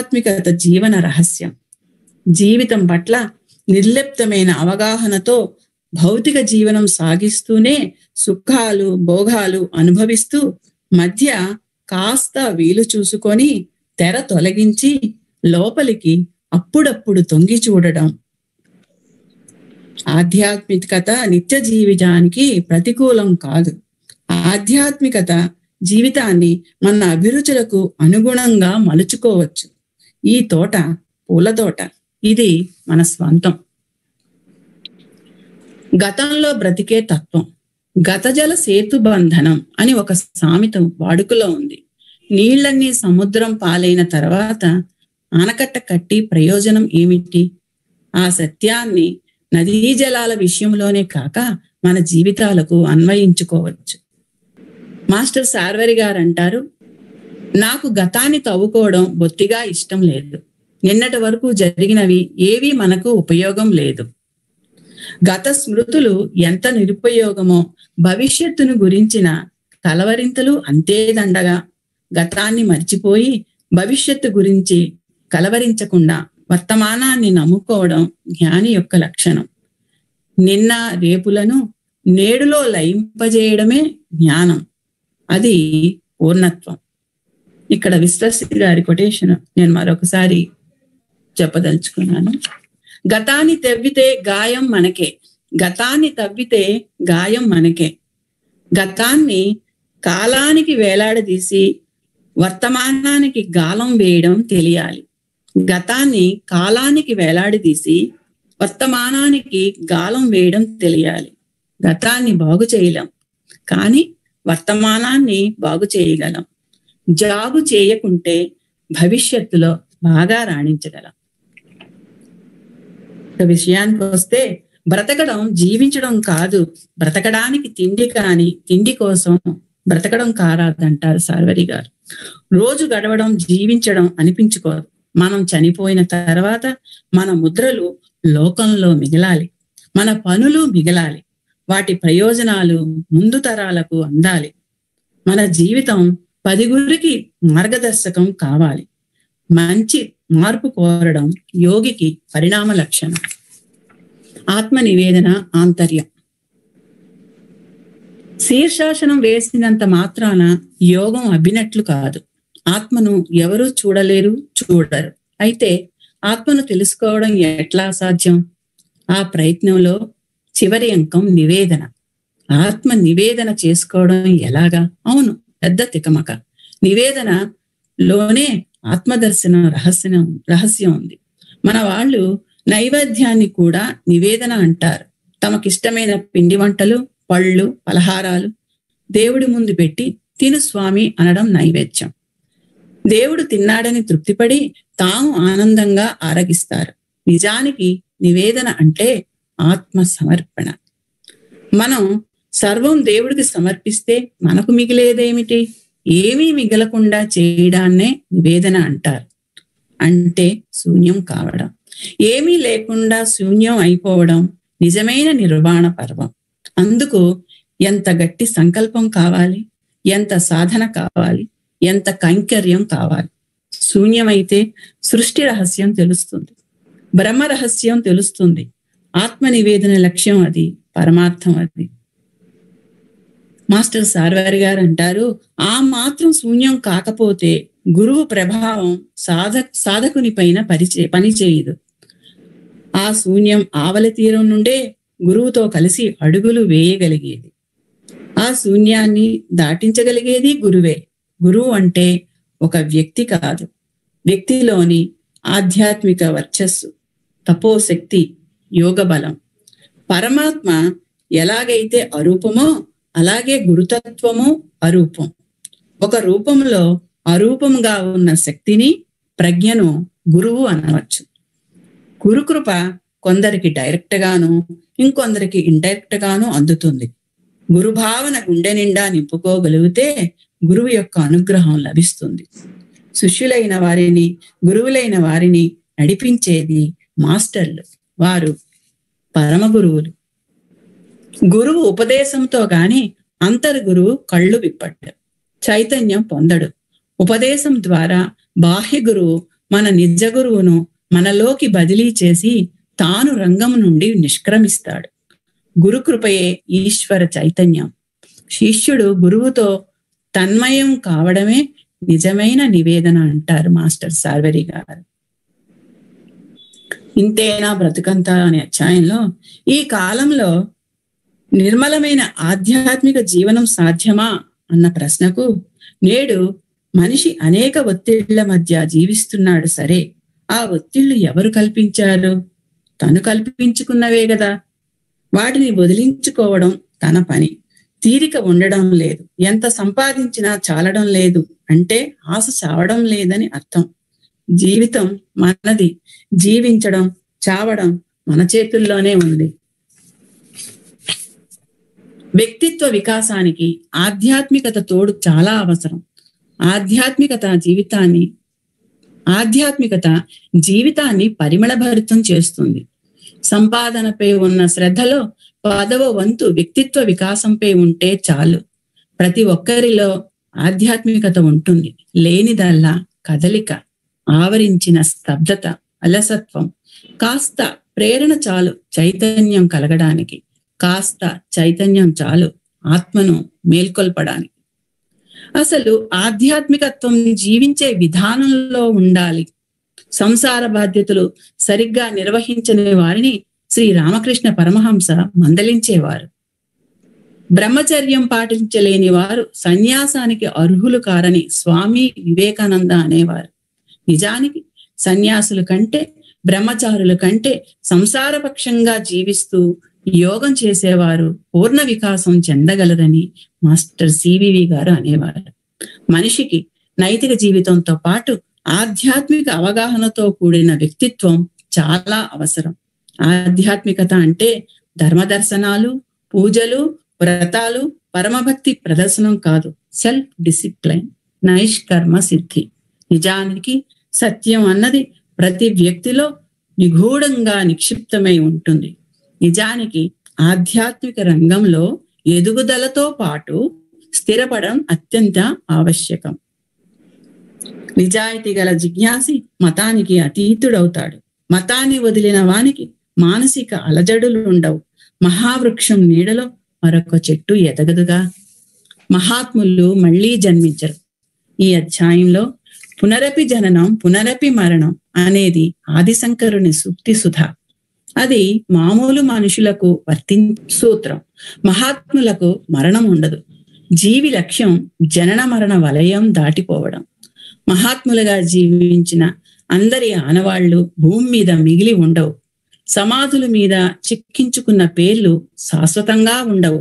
ఆధ్యాత్మికత జీవన రహస్యం. జీవితం పట్ల నిర్లిప్తమైన అవగాహనతో భౌతిక జీవనం సాగిస్తూనే సుఖాలు భోగాలు అనుభవిస్తూ మధ్య కాస్త వీలు చూసుకొని తెర తొలగించి లోపలికి అప్పుడప్పుడు తొంగి చూడడం. ఆధ్యాత్మికత నిత్య జీవితానికి ప్రతికూలం కాదు. ఆధ్యాత్మికత జీవితాన్ని మన అభిరుచులకు అనుగుణంగా మలుచుకోవచ్చు. ఈ తోట పూల తోట, ఇది మన స్వంతం. గతంలో బ్రతికే తత్వం. గతజల సేతు బంధనం అని ఒక సామెత వాడుకలో ఉంది. నీళ్లన్నీ సముద్రం పాలైన తర్వాత ఆనకట్ట కట్టి ప్రయోజనం ఏమిటి? ఆ సత్యాన్ని నదీ జలాల విషయంలోనే కాక మన జీవితాలకు అన్వయించుకోవచ్చు. మాస్టర్ సార్వరి గారు అంటారు, నాకు గతాన్ని తవ్వుకోవడం బొత్తిగా ఇష్టం లేదు. నిన్నటి వరకు జరిగినవి ఏవి మనకు ఉపయోగం లేదు. గత స్మృతులు ఎంత నిరుపయోగమో భవిష్యత్తును గురించిన కలవరింతలు అంతే దండగా. గతాన్ని మర్చిపోయి భవిష్యత్తు గురించి కలవరించకుండా వర్తమానాన్ని నమ్ముకోవడం జ్ఞాని యొక్క లక్షణం. నిన్న రేపులను నేడులో లయింపజేయడమే జ్ఞానం. అది పూర్ణత్వం. ఇక్కడ విశ్వశ్రీ గారి కొటేషన్ నేను మరొకసారి చెప్పదలుచుకున్నాను. గతాన్ని తవ్వితే గాయం మనకే, గతాన్ని తవ్వితే గాయం మనకే. గతాన్ని కాలానికి వేలాడదీసి వర్తమానానికి గాలం వేయడం తెలియాలి. గతాన్ని కాలానికి వేలాడదీసి వర్తమానానికి గాలం వేయడం తెలియాలి. గతాన్ని బాగు చేయలేం, కానీ వర్తమానాన్ని బాగు చేయగలం. జాగు చేయకుంటే భవిష్యత్తులో బాగా రాణించగలం. విషయానికి వస్తే బ్రతకడం జీవించడం కాదు, బ్రతకడానికి తిండి కాని తిండి కోసం బ్రతకడం కారాదంటారు సార్వరి గారు. రోజు గడవడం జీవించడం అనిపించుకోదు. మనం చనిపోయిన తర్వాత మన ముద్రలు లోకంలో మిగలాలి, మన పనులు మిగలాలి, వాటి ప్రయోజనాలు ముందు తరాలకు అందాలి. మన జీవితం పదిగురికి మార్గదర్శకం కావాలి. మంచి మార్పు కోరడం యోగికి పరిణామ లక్షణం. ఆత్మ నివేదన ఆంతర్యం. శీర్షాసనం వేసినంత మాత్రాన యోగం అబ్బినట్లు కాదు. ఆత్మను ఎవరూ చూడలేరు, చూడరు. అయితే ఆత్మను తెలుసుకోవడం ఎట్లా సాధ్యం? ఆ ప్రయత్నంలో చివరి అంకం నివేదన. ఆత్మ నివేదన చేసుకోవడం ఎలాగా? అవును, పెద్ద తికమక. నివేదనలోనే ఆత్మదర్శనం రహస్యం రహస్యం ఉంది. మన వాళ్ళు నైవేద్యాన్ని కూడా నివేదన అంటారు. తమకిష్టమైన పిండి వంటలు, పళ్ళు, పలహారాలు దేవుడి ముందు పెట్టి తిను స్వామి అనడం నైవేద్యం. దేవుడు తిన్నాడని తృప్తిపడి తాము ఆనందంగా ఆరగిస్తారు. నిజానికి నివేదన అంటే ఆత్మ సమర్పణ. మనం సర్వం దేవుడికి సమర్పిస్తే మనకు మిగిలేదేమిటి? ఏమీ మిగలకుండా చేయడాన్నే నివేదన అంటారు. అంటే శూన్యం కావడం. ఏమీ లేకుండా శూన్యం అయిపోవడం నిజమైన నిర్వాణ పర్వం. అందుకు ఎంత గట్టి సంకల్పం కావాలి, ఎంత సాధన కావాలి, ఎంత కైంకర్యం కావాలి. శూన్యమైతే సృష్టి రహస్యం తెలుస్తుంది, బ్రహ్మ రహస్యం తెలుస్తుంది. ఆత్మ నివేదన లక్ష్యం అది, పరమార్థం అది. మాస్టర్ సార్వారి గారు అంటారు, ఆ మాత్రం శూన్యం కాకపోతే గురువు ప్రభావం సాధ సాధకుని పైన పరిచే పని చేయదు. ఆ శూన్యం ఆవలి తీరం నుండే గురువుతో కలిసి అడుగులు వేయగలిగేది. ఆ శూన్యాన్ని దాటించగలిగేది గురువే. గురువు అంటే ఒక వ్యక్తి కాదు, వ్యక్తిలోని ఆధ్యాత్మిక వర్చస్సు, తపోశక్తి, యోగ బలం. పరమాత్మ ఎలాగైతే అరూపమో అలాగే గురుతత్వము అరూపం. ఒక రూపంలో అరూపంగా ఉన్న శక్తిని, ప్రజ్ఞను గురువు అనవచ్చు. గురుకృప కొందరికి డైరెక్ట్ గాను, ఇంకొందరికి ఇండైరెక్ట్ గాను అందుతుంది. గురుభావన గుండె నిండా నింపుకోగలిగితే గురువు యొక్క అనుగ్రహం లభిస్తుంది. శిష్యులైన వారిని, గురువులైన వారిని నడిపించేది మాస్టర్లు. వారు పరమ గురువులు. గురువు ఉపదేశంతో గాని అంతర్గురువు కళ్ళు విప్పడు, చైతన్యం పొందడు. ఉపదేశం ద్వారా బాహ్య గురువు మన నిజ గురువును మనలోకి బదిలీ చేసి తాను రంగం నుండి నిష్క్రమిస్తాడు. గురుకృపయే ఈశ్వర చైతన్యం. శిష్యుడు గురువుతో తన్మయం కావడమే నిజమైన నివేదన అంటారు మాస్టర్ సార్వరి గారు. ఇంతేనా బ్రతుకంతా అనే అధ్యాయంలో ఈ కాలంలో నిర్మలమైన ఆధ్యాత్మిక జీవనం సాధ్యమా అన్న ప్రశ్నకు నేడు మనిషి అనేక ఒత్తిళ్ల మధ్య జీవిస్తున్నాడు. సరే, ఆ ఒత్తిళ్లు ఎవరు కల్పించారు? తను కల్పించుకున్నవే కదా. వాటిని వదిలించుకోవడం తన పని. తీరిక ఉండడం లేదు, ఎంత సంపాదించినా చాలడం లేదు అంటే ఆశ చావడం లేదని అర్థం. జీవితం మనది, జీవించడం చావడం మన చేతుల్లోనే ఉంది. వ్యక్తిత్వ వికాసానికి ఆధ్యాత్మికత తోడు చాలా అవసరం. ఆధ్యాత్మికత జీవితాన్ని ఆధ్యాత్మికత జీవితాన్ని పరిమళభరితం చేస్తుంది. సంపాదనపై ఉన్న శ్రద్ధలో పదవ వంతు వ్యక్తిత్వ వికాసంపై ఉంటే చాలు. ప్రతి ఒక్కరిలో ఆధ్యాత్మికత ఉంటుంది. లేనిదల్లా కదలిక, ఆవరించిన స్తబ్దత, అలసత్వం. కాస్త ప్రేరణ చాలు చైతన్యం కలగడానికి. కాస్త చైతన్యం చాలు ఆత్మను మేల్కొల్పడానికి. అసలు ఆధ్యాత్మికత్వం జీవించే విధానంలో ఉండాలి. సంసార బాధ్యతలు సరిగ్గా నిర్వహించని వారిని శ్రీ రామకృష్ణ పరమహంస మందలించేవారు. బ్రహ్మచర్యం పాటించలేని వారు సన్యాసానికి అర్హులు కారని స్వామి వివేకానంద అనేవారు. నిజానికి సన్యాసుల కంటే, బ్రహ్మచారుల కంటే సంసారపక్షంగా జీవిస్తూ యోగం చేసేవారు పూర్ణ వికాసం చెందగలరని మాస్టర్ సివివి గారు అనేవారు. మనిషికి నైతిక జీవితంతో పాటు ఆధ్యాత్మిక అవగాహనతో కూడిన వ్యక్తిత్వం చాలా అవసరం. ఆధ్యాత్మికత అంటే ధర్మదర్శనాలు, పూజలు, వ్రతాలు, పరమభక్తి ప్రదర్శనం కాదు. సెల్ఫ్ డిసిప్లైన్, నైష్కర్మ సిద్ధి. నిజానికి సత్యం అన్నది ప్రతి వ్యక్తిలో నిగూఢంగా నిక్షిప్తమై ఉంటుంది. నిజానికి ఆధ్యాత్మిక రంగంలో ఎదుగుదలతో పాటు స్థిరపడడం అత్యంత ఆవశ్యకం. నిజాయితీ గల జిజ్ఞాసి మతానికి అతీతుడవుతాడు. మతాన్ని వదిలిన వానికి మానసిక అలజడులు ఉండవు. మహావృక్షం నీడలో మరొక చెట్టు ఎదగదుగా. మహాత్ములు మళ్లీ జన్మించరు. ఈ అధ్యాయంలో పునరపి జననం పునరపి మరణం అనేది ఆదిశంకరుని సూక్తి సుధ. అది మామూలు మనుషులకు వర్తి సూత్రం. మహాత్ములకు మరణం ఉండదు. జీవి లక్ష్యం జనన మరణ వలయం దాటిపోవడం. మహాత్ములుగా జీవించిన అందరి ఆనవాళ్లు భూమి మీద మిగిలి ఉండవు. సమాధుల మీద చిక్కించుకున్న పేర్లు శాశ్వతంగా ఉండవు.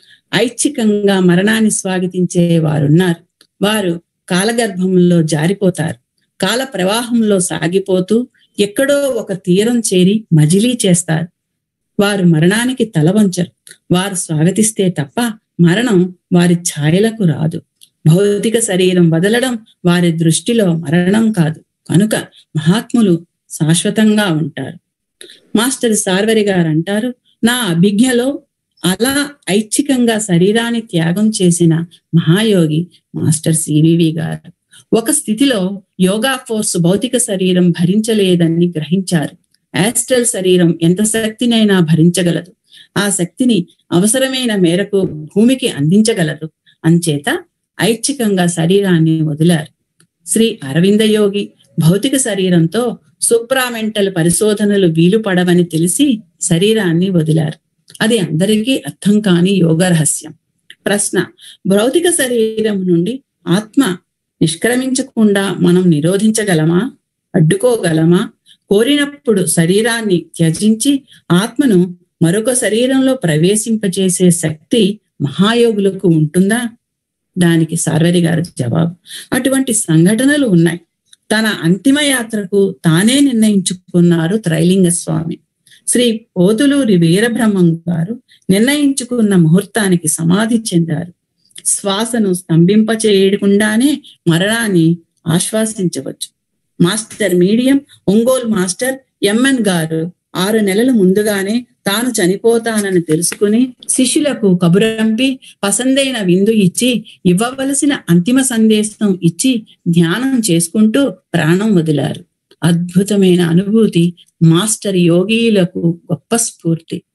ఐచ్ఛికంగా మరణాన్ని స్వాగతించే వారున్నారు. వారు కాలగర్భంలో జారిపోతారు. కాల ప్రవాహంలో సాగిపోతూ ఎక్కడో ఒక తీరం చేరి మజిలీ చేస్తారు. వారు మరణానికి తల వంచరు. వారు స్వాగతిస్తే తప్ప మరణం వారి ఛాయలకు రాదు. భౌతిక శరీరం వదలడం వారి దృష్టిలో మరణం కాదు. కనుక మహాత్ములు శాశ్వతంగా ఉంటారు. మాస్టర్ సార్వరి గారు అంటారు, నా అభిజ్ఞలో అలా ఐచ్ఛికంగా శరీరాన్ని త్యాగం చేసిన మహాయోగి మాస్టర్ సివివి గారు. ఒక స్థితిలో యోగా ఫోర్స్ భౌతిక శరీరం భరించలేదని గ్రహించారు. యాస్ట్రల్ శరీరం ఎంత శక్తినైనా భరించగలదు. ఆ శక్తిని అవసరమైన మేరకు భూమికి అందించగలదు. అంచేత ఐచ్ఛికంగా శరీరాన్ని వదిలారు. శ్రీ అరవింద యోగి భౌతిక శరీరంతో సూప్రామెంటల్ పరిశోధనలు వీలు పడవని తెలిసి శరీరాన్ని వదిలారు. అది అందరికీ అర్థం కాని యోగ రహస్యం. ప్రశ్న: భౌతిక శరీరం నుండి ఆత్మ నిష్క్రమించకుండా మనం నిరోధించగలమా? అడ్డుకోగలమా? కోరినప్పుడు శరీరాన్ని త్యజించి ఆత్మను మరొక శరీరంలో ప్రవేశింపజేసే శక్తి మహాయోగులకు ఉంటుందా? దానికి సార్వరి గారి జవాబు: అటువంటి సంఘటనలు ఉన్నాయి. తన అంతిమ యాత్రకు తానే నిర్ణయించుకున్నారు త్రైలింగ స్వామి. శ్రీ పోతులూరి వీరబ్రహ్మం గారు నిర్ణయించుకున్న ముహూర్తానికి సమాధి చెందారు. శ్వాసను స్తంభింపచేయకుండానే మరణాన్ని ఆశ్వాసించవచ్చు. Master medium Ongole master MN గారు ఆరు నెలల ముందుగానే తాను చనిపోతానని తెలుసుకుని శిష్యులకు కబురంపి పసందైన విందు ఇచ్చి ఇవ్వవలసిన అంతిమ సందేశం ఇచ్చి ధ్యానం చేసుకుంటూ ప్రాణం వదిలారు. అద్భుతమైన అనుభూతి. మాస్టర్ యోగీలకు గొప్ప స్ఫూర్తి.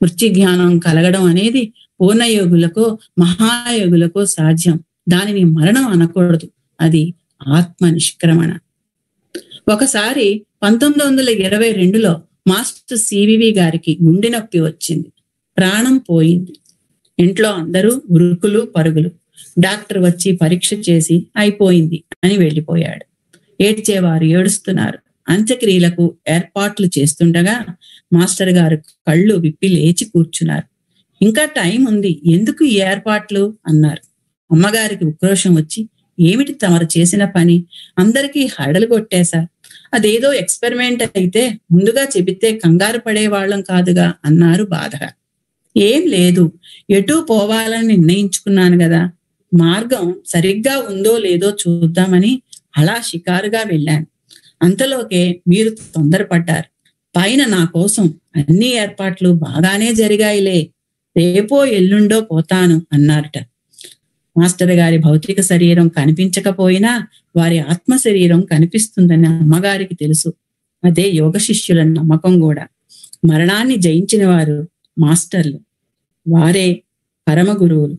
వృత్తి జ్ఞానం కలగడం అనేది పూర్ణయోగులకో మహాయోగులకో సాధ్యం. దానిని మరణం అనకూడదు, అది ఆత్మ నిష్క్రమణ. ఒకసారి పంతొమ్మిది వందల ఇరవై రెండులో మాస్టర్ సివివి గారికి గుండె నొప్పి వచ్చింది. ప్రాణం పోయింది. ఇంట్లో అందరూ ఉరుకులు పరుగులు. డాక్టర్ వచ్చి పరీక్ష చేసి అయిపోయింది అని వెళ్ళిపోయాడు. ఏడ్చేవారు ఏడుస్తున్నారు. అంత్యక్రియలకు ఏర్పాట్లు చేస్తుండగా మాస్టర్ గారు కళ్ళు విప్పి లేచి కూర్చున్నారు. ఇంకా టైం ఉంది, ఎందుకు ఈ ఏర్పాట్లు అన్నారు. అమ్మగారికి ఉక్రోషం వచ్చి, ఏమిటి తమరు చేసిన పని? అందరికీ హడలు కొట్టేశారు. అదేదో ఎక్స్పెరిమెంట్ అయితే ముందుగా చెబితే కంగారు పడేవాళ్ళం కాదుగా అన్నారు బాధగా. ఏం లేదు, ఎటూ పోవాలని నిర్ణయించుకున్నాను కదా, మార్గం సరిగ్గా ఉందో లేదో చూద్దామని అలా షికారుగా వెళ్ళాను. అంతలోకే మీరు తొందరపడ్డారు. పైన నా కోసం అన్ని ఏర్పాట్లు బాగానే జరిగాయిలే, రేపో ఎల్లుండో పోతాను అన్నారట. మాస్టర్ గారి భౌతిక శరీరం కనిపించకపోయినా వారి ఆత్మ శరీరం కనిపిస్తుందని అమ్మగారికి తెలుసు. అదే యోగ శిష్యుల నమ్మకం కూడా. మరణాన్ని జయించిన వారు మాస్టర్లు, వారే పరమ గురువులు.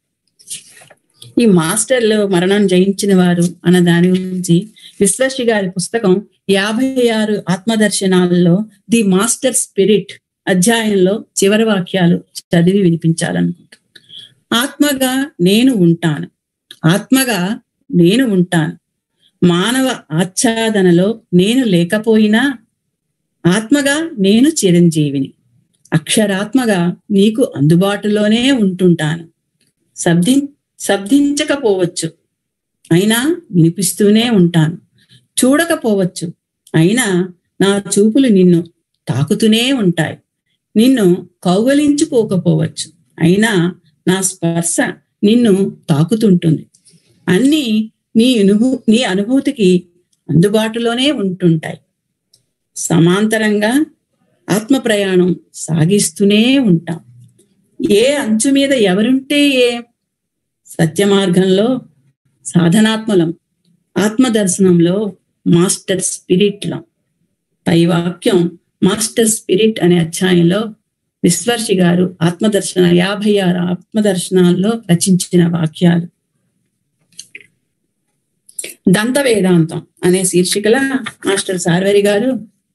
ఈ మాస్టర్లు మరణం జయించిన వారు అన్న దాని గురించి విశ్వశ్రీ గారి పుస్తకం యాభై ఆరు ఆత్మదర్శనాలలో ది మాస్టర్ స్పిరిట్ అధ్యాయంలో చివరి వాక్యాలు చదివి వినిపించాలనుకుంటున్నాను. ఆత్మగా నేను ఉంటాను, ఆత్మగా నేను ఉంటాను. మానవ ఆచ్ఛాదనలో నేను లేకపోయినా ఆత్మగా నేను చిరంజీవిని. అక్షరాత్మగా నీకు అందుబాటులోనే ఉంటుంటాను. శబ్ది శబ్దించకపోవచ్చు, అయినా వినిపిస్తూనే ఉంటాను. చూడకపోవచ్చు, అయినా నా చూపులు నిన్ను తాకుతూనే ఉంటాయి. నిన్ను కౌగలించుకోకపోవచ్చు, అయినా నా స్పర్శ నిన్ను తాకుతుంటుంది. అన్నీ నీ అనుభూ నీ అనుభూతికి అందుబాటులోనే ఉంటుంటాయి. సమాంతరంగా ఆత్మ ప్రయాణం సాగిస్తూనే ఉంటాం. ఏ అంచు మీద ఎవరుంటే ఏ సత్య మార్గంలో సాధనాత్మలం, ఆత్మదర్శనంలో మాస్టర్ స్పిరిట్లం. పై వాక్యం మాస్టర్ స్పిరిట్ అనే అధ్యాయంలో విశ్వర్షి గారు ఆత్మదర్శన యాభై ఆరు ఆత్మదర్శనాల్లో రచించిన వాక్యాలు. దంత వేదాంతం అనే శీర్షికల మాస్టర్ సార్వరి గారు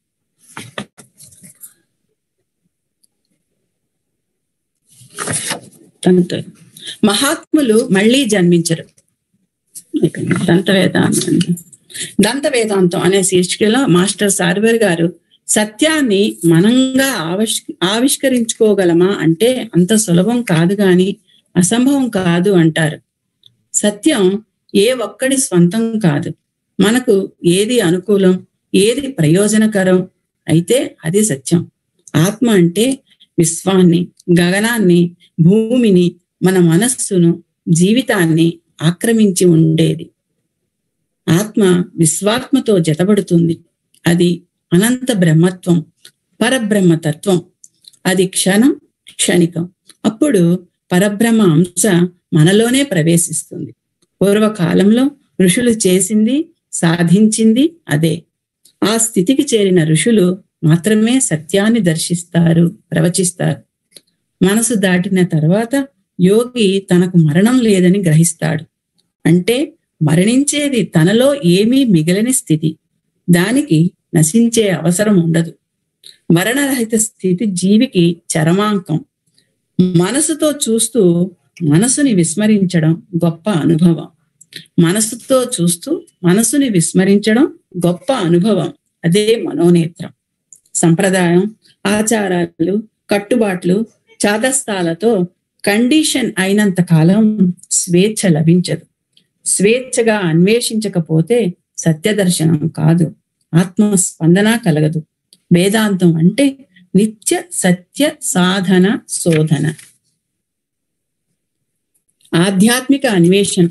మహాత్ములు మళ్ళీ జన్మించరు. దంత వేదాంతం దంత వేదాంతం అనే శీర్షికలో మాస్టర్ సార్వరి గారు సత్యాన్ని మనంగా ఆవిష్ ఆవిష్కరించుకోగలమా అంటే అంత సులభం కాదు గాని అసంభవం కాదు అంటారు. సత్యం ఏ ఒక్కడి స్వంతం కాదు. మనకు ఏది అనుకూలం, ఏది ప్రయోజనకరం అయితే అది సత్యం. ఆత్మ అంటే విశ్వాన్ని, గగనాన్ని, భూమిని, మన మనస్సును, జీవితాన్ని ఆక్రమించి ఉండేది. ఆత్మ విశ్వాత్మతో జతపడుతుంది. అది అనంత బ్రహ్మత్వం, పరబ్రహ్మతత్వం. అది క్షణం క్షణికం. అప్పుడు పరబ్రహ్మ అంశ మనలోనే ప్రవేశిస్తుంది. పూర్వకాలంలో ఋషులు చేసింది, సాధించింది అదే. ఆ స్థితికి చేరిన ఋషులు మాత్రమే సత్యాన్ని దర్శిస్తారు, ప్రవచిస్తారు. మనసు దాటిన తర్వాత యోగి తనకు మరణం లేదని గ్రహిస్తాడు. అంటే మరణించేది తనలో ఏమీ మిగిలిన స్థితి. దానికి నశించే అవసరం ఉండదు. మరణరహిత స్థితి జీవికి చరమాంకం. మనసుతో చూస్తూ మనసుని విస్మరించడం గొప్ప అనుభవం. మనసుతో చూస్తూ మనసుని విస్మరించడం గొప్ప అనుభవం. అదే మనోనేత్రం. సంప్రదాయం, ఆచారాలు, కట్టుబాట్లు, చాదస్తాలతో కండిషన్ అయినంత కాలం స్వేచ్ఛ లభించదు. స్వేచ్ఛగా అన్వేషించకపోతే సత్యదర్శనం కాదు, ఆత్మస్పందన కలగదు. వేదాంతం అంటే నిత్య సత్య సాధన శోధన, ఆధ్యాత్మిక అన్వేషణ.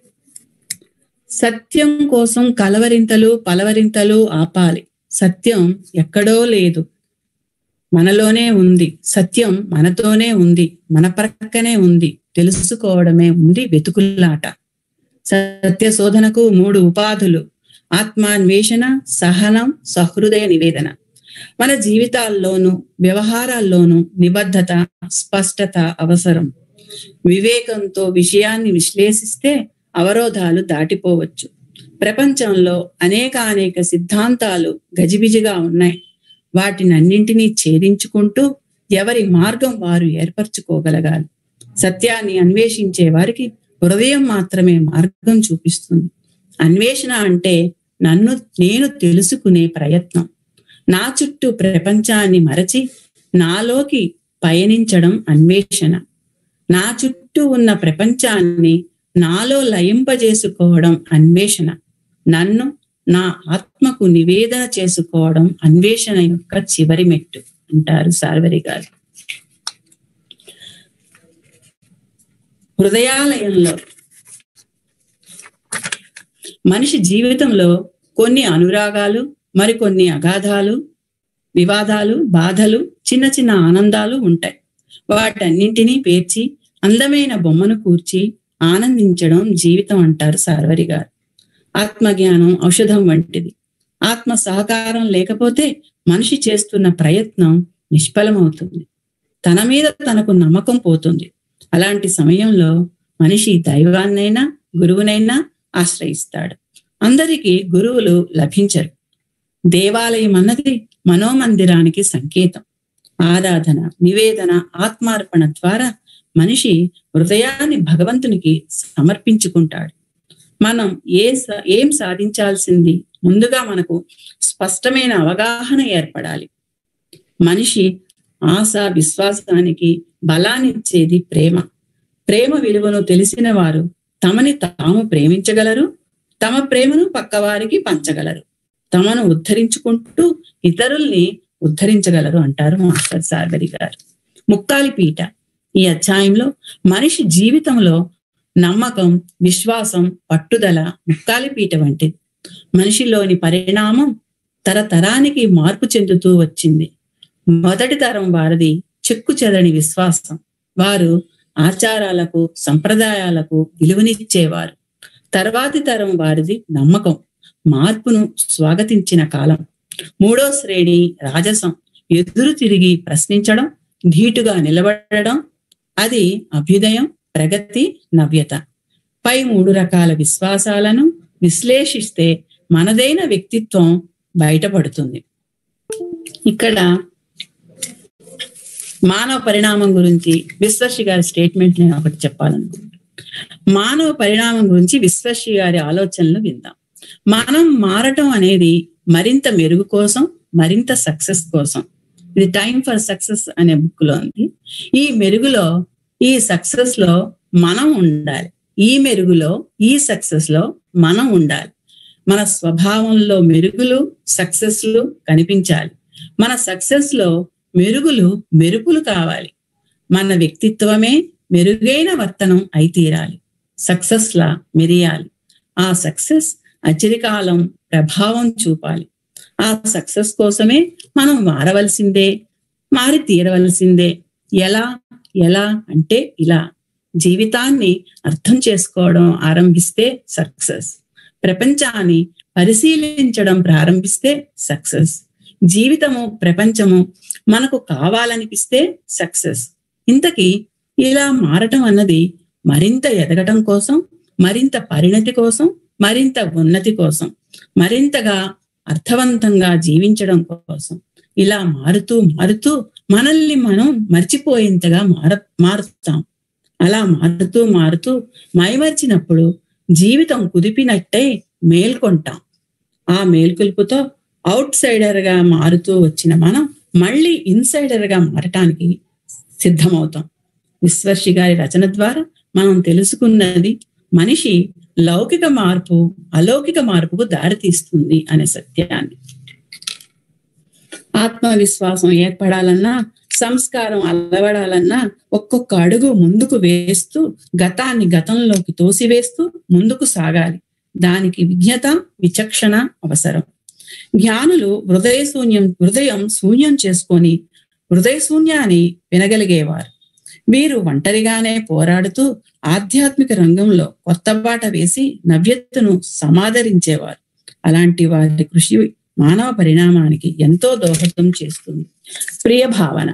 సత్యం కోసం కలవరింతలు పలవరింతలు ఆపాలి. సత్యం ఎక్కడో లేదు, మనలోనే ఉంది. సత్యం మనతోనే ఉంది, మన ప్రక్కనే ఉంది. తెలుసుకోవడమే ఉంది వెతుకులాట. సత్య శోధనకు మూడు ఉపాధులు: ఆత్మాన్వేషణ, సహనం, సహృదయ నివేదన. మన జీవితాల్లోనూ వ్యవహారాల్లోనూ నిబద్ధత, స్పష్టత అవసరం. వివేకంతో విషయాన్ని విశ్లేషిస్తే అవరోధాలు దాటిపోవచ్చు. ప్రపంచంలో అనేక అనేక సిద్ధాంతాలు గజిబిజిగా ఉన్నాయి. వాటినన్నింటినీ ఛేదించుకుంటూ ఎవరి మార్గం వారు ఏర్పరచుకోగలగాలి. సత్యాన్ని అన్వేషించే వారికి హృదయం మాత్రమే మార్గం చూపిస్తుంది. అన్వేషణ అంటే నన్ను నేను తెలుసుకునే ప్రయత్నం. నా చుట్టూ ప్రపంచాన్ని మరచి నాలోకి పయనించడం అన్వేషణ. నా చుట్టూ ఉన్న ప్రపంచాన్ని నాలో లయింపజేసుకోవడం అన్వేషణ. నన్ను నా ఆత్మకు నివేదన చేసుకోవడం అన్వేషణ యొక్క చివరి మెట్టు అంటారు సార్వరి గారు. హృదయాలయంలో మనిషి జీవితంలో కొన్ని అనురాగాలు, మరికొన్ని అగాధాలు, వివాదాలు, బాధలు, చిన్న చిన్న ఆనందాలు ఉంటాయి. వాటన్నింటినీ పేర్చి అందమైన బొమ్మను కూర్చి ఆనందించడం జీవితం అంటారు సార్వరి గారు. ఆత్మజ్ఞానం ఔషధం వంటిది. ఆత్మ సహకారం లేకపోతే మనిషి చేస్తున్న ప్రయత్నం నిష్ఫలమవుతుంది. తన మీద తనకు నమ్మకం పోతుంది. అలాంటి సమయంలో మనిషి దైవాన్నైనా గురువునైనా ఆశ్రయిస్తాడు. అందరికీ గురువులు లభించరు. దేవాలయం అన్నది మనోమందిరానికి సంకేతం. ఆరాధన, నివేదన, ఆత్మార్పణ ద్వారా మనిషి హృదయాన్ని భగవంతునికి సమర్పించుకుంటాడు. మనం ఏ ఏం సాధించాల్సింది ముందుగా మనకు స్పష్టమైన అవగాహన ఏర్పడాలి. మనిషి ఆశ, విశ్వాసానికి బలాన్నిచ్చేది ప్రేమ. ప్రేమ విలువను తెలిసిన వారు తమని తాము ప్రేమించగలరు, తమ ప్రేమను పక్కవారికి పంచగలరు, తమను ఉద్ధరించుకుంటూ ఇతరుల్ని ఉద్ధరించగలరు అంటారు మాస్టర్ సార్వరి గారు. ముక్కాలి పీట ఈ అధ్యాయంలో మనిషి జీవితంలో నమ్మకం, విశ్వాసం, పట్టుదల ముక్కాలి పీట వంటిది. మనిషిలోని పరిణామం తరతరానికి మార్పు చెందుతూ వచ్చింది. మొదటి తరం వారిది చెక్కు చెదని విశ్వాసం. వారు ఆచారాలకు, సంప్రదాయాలకు విలువనిచ్చేవారు. తర్వాతి తరం వారిది నమ్మకం, మార్పును స్వాగతించిన కాలం. మూడో శ్రేణి రాజసం, ఎదురు తిరిగి ప్రశ్నించడం, ధీటుగా నిలబడడం. అది అభ్యుదయం, ప్రగతి, నవ్యత. పై మూడు రకాల విశ్వాసాలను విశ్లేషిస్తే మనదైన వ్యక్తిత్వం బయటపడుతుంది. ఇక్కడ మానవ పరిణామం గురించి విశ్వశ్రీ గారి స్టేట్మెంట్ నేను ఒకటి చెప్పాలనుకుంటున్నాను. మానవ పరిణామం గురించి విశ్వశ్రీ గారి ఆలోచనలు విందాం. మనం మారటం అనేది మరింత మెరుగు కోసం, మరింత సక్సెస్ కోసం. ఇది టైమ్ ఫర్ సక్సెస్ అనే బుక్ లో ఉంది. ఈ మెరుగులో, ఈ సక్సెస్ లో మనం ఉండాలి. ఈ మెరుగులో, ఈ సక్సెస్ లో మనం ఉండాలి. మన స్వభావంలో మెరుగులు, సక్సెస్లు కనిపించాలి. మన సక్సెస్ లో మెరుగులు, మెరుపులు కావాలి. మన వ్యక్తిత్వమే మెరుగైన వర్తనం అయి తీరాలి. సక్సెస్ లా మెరియాలి. ఆ సక్సెస్ అచిరకాలం ప్రభావం చూపాలి. ఆ సక్సెస్ కోసమే మనం మారవలసిందే, మారి తీరవలసిందే. ఎలా ఎలా అంటే ఇలా. జీవితాన్ని అర్థం చేసుకోవడం ఆరంభిస్తే సక్సెస్. ప్రపంచాన్ని పరిశీలించడం ప్రారంభిస్తే సక్సెస్. జీవితము, ప్రపంచము మనకు కావాలనిపిస్తే సక్సెస్. ఇంతకీ ఇలా మారటం అన్నది మరింత ఎదగటం కోసం, మరింత పరిణతి కోసం, మరింత ఉన్నతి కోసం, మరింతగా అర్థవంతంగా జీవించడం కోసం. ఇలా మారుతూ మారుతూ మనల్ని మనం మర్చిపోయేంతగా మార మారుతాం. అలా మారుతూ మారుతూ మైమర్చినప్పుడు జీవితం కుదిపినట్టే మేల్కొంటాం. ఆ మేల్కొల్పుతో అవుట్ సైడర్ గా మారుతూ వచ్చిన మనం మళ్ళీ ఇన్సైడర్ గా మారటానికి సిద్ధమవుతాం. విశ్వశ్రీ గారి రచన ద్వారా మనం తెలుసుకున్నది మనిషి లౌకిక మార్పు అలౌకిక మార్పుకు దారితీస్తుంది అనే సత్యాన్ని. ఆత్మవిశ్వాసం ఏర్పడాలన్నా, సంస్కారం అలవడాలన్నా ఒక్కొక్క అడుగు ముందుకు వేస్తూ, గతాన్ని గతంలోకి తోసివేస్తూ ముందుకు సాగాలి. దానికి విజ్ఞత, విచక్షణ అవసరం. జ్ఞానులు హృదయ శూన్యం హృదయం శూన్యం చేసుకొని హృదయ శూన్యాన్ని వినగలిగేవారు. వీరు ఒంటరిగానే పోరాడుతూ ఆధ్యాత్మిక రంగంలో కొత్త బాట వేసి నవ్యతను సమాదరించేవారు. అలాంటి వారి కృషి మానవ పరిణామానికి ఎంతో దోహదం చేస్తుంది. ప్రియ భావన.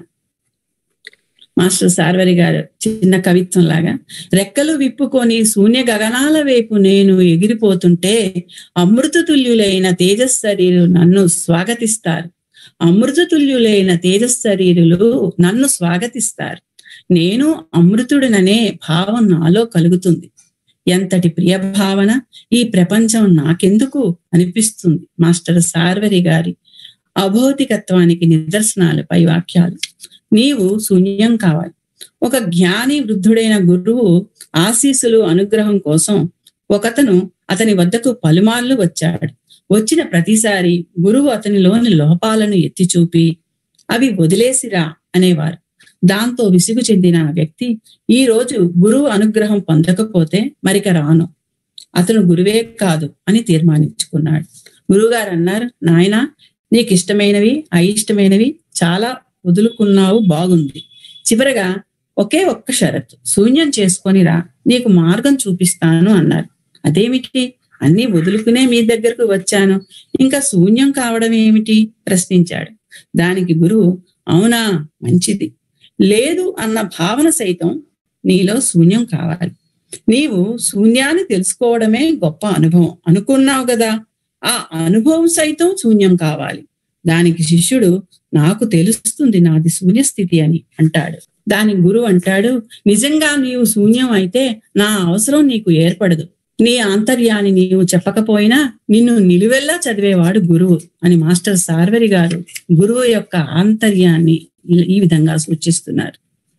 మాస్టర్ సార్వరి గారు చిన్న కవిత్వం లాగా, రెక్కలు విప్పుకొని శూన్య గగనాల వైపు నేను ఎగిరిపోతుంటే అమృతతుల్యులైన తేజశరీరులు నన్ను స్వాగతిస్తారు. అమృతతుల్యులైన తేజశరీరులు నన్ను స్వాగతిస్తారు. నేను అమృతుడిననే భావం నాలో కలుగుతుంది. ఎంతటి ప్రియ భావన! ఈ ప్రపంచం నాకెందుకు అనిపిస్తుంది. మాస్టర్ సార్వరి గారి అభౌతికత్వానికి నిదర్శనాలు పై వాక్యాలు. నీవు శూన్యం కావాలి. ఒక జ్ఞాని వృద్ధుడైన గురువు ఆశీస్సులు అనుగ్రహం కోసం ఒకతను అతని వద్దకు పలుమార్లు వచ్చాడు. వచ్చిన ప్రతిసారి గురువు అతనిలోని లోపాలను ఎత్తి చూపి అవి వదిలేసిరా అనేవారు. దాంతో విసుగు చెందిన ఆ వ్యక్తి ఈ రోజు గురువు అనుగ్రహం పొందకపోతే మరిక రాను, అతను గురువే కాదు అని తీర్మానించుకున్నాడు. గురువుగారు అన్నారు, నాయనా, నీకు ఇష్టమైనవి అయిష్టమైనవి చాలా వదులుకున్నావు, బాగుంది. చివరగా ఒకే ఒక్క షరతు, శూన్యం చేసుకొని రా, నీకు మార్గం చూపిస్తాను అన్నారు. అదేమిటి? అన్నీ వదులుకునే మీ దగ్గరకు వచ్చాను, ఇంకా శూన్యం కావడం ఏమిటి ప్రశ్నించాడు. దానికి గురువు, అవునా, మంచిది. లేదు అన్న భావన సైతం నీలో శూన్యం కావాలి. నీవు శూన్యాన్ని తెలుసుకోవడమే గొప్ప అనుభవం అనుకున్నావు కదా, ఆ అనుభవం సైతం శూన్యం కావాలి. దానికి శిష్యుడు, నాకు తెలుస్తుంది నాది శూన్యస్థితి అని అంటాడు. దానికి గురువు అంటాడు, నిజంగా నీవు శూన్యం అయితే నా అవసరం నీకు ఏర్పడదు. నీ ఆంతర్యాన్ని నీవు చెప్పకపోయినా నిన్ను నిలువెల్లా చదివేవాడు గురువు అని మాస్టర్ సార్వరి గారు గురువు యొక్క ఆంతర్యాన్ని ఈ విధంగా సూచిస్తున్నారు.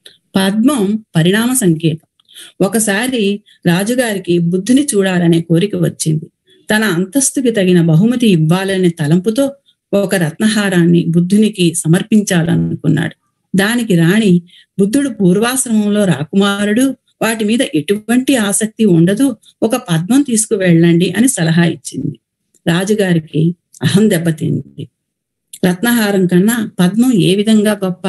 పద్మం పరిణామ సంకేతం. ఒకసారి రాజుగారికి బుద్ధుని చూడాలనే కోరిక వచ్చింది. తన అంతస్తుకి తగిన బహుమతి ఇవ్వాలనే తలంపుతో ఒక రత్నహారాన్ని బుద్ధునికి సమర్పించాలనుకున్నాడు. దానికి రాణి, బుద్ధుడు పూర్వాశ్రమంలో రాకుమారుడు, వాటి మీద ఎటువంటి ఆసక్తి ఉండదు, ఒక పద్మం తీసుకువెళ్ళండి అని సలహా ఇచ్చింది. రాజుగారికి అహం దెబ్బతింది. రత్నహారం కన్నా పద్మం ఏ విధంగా గొప్ప?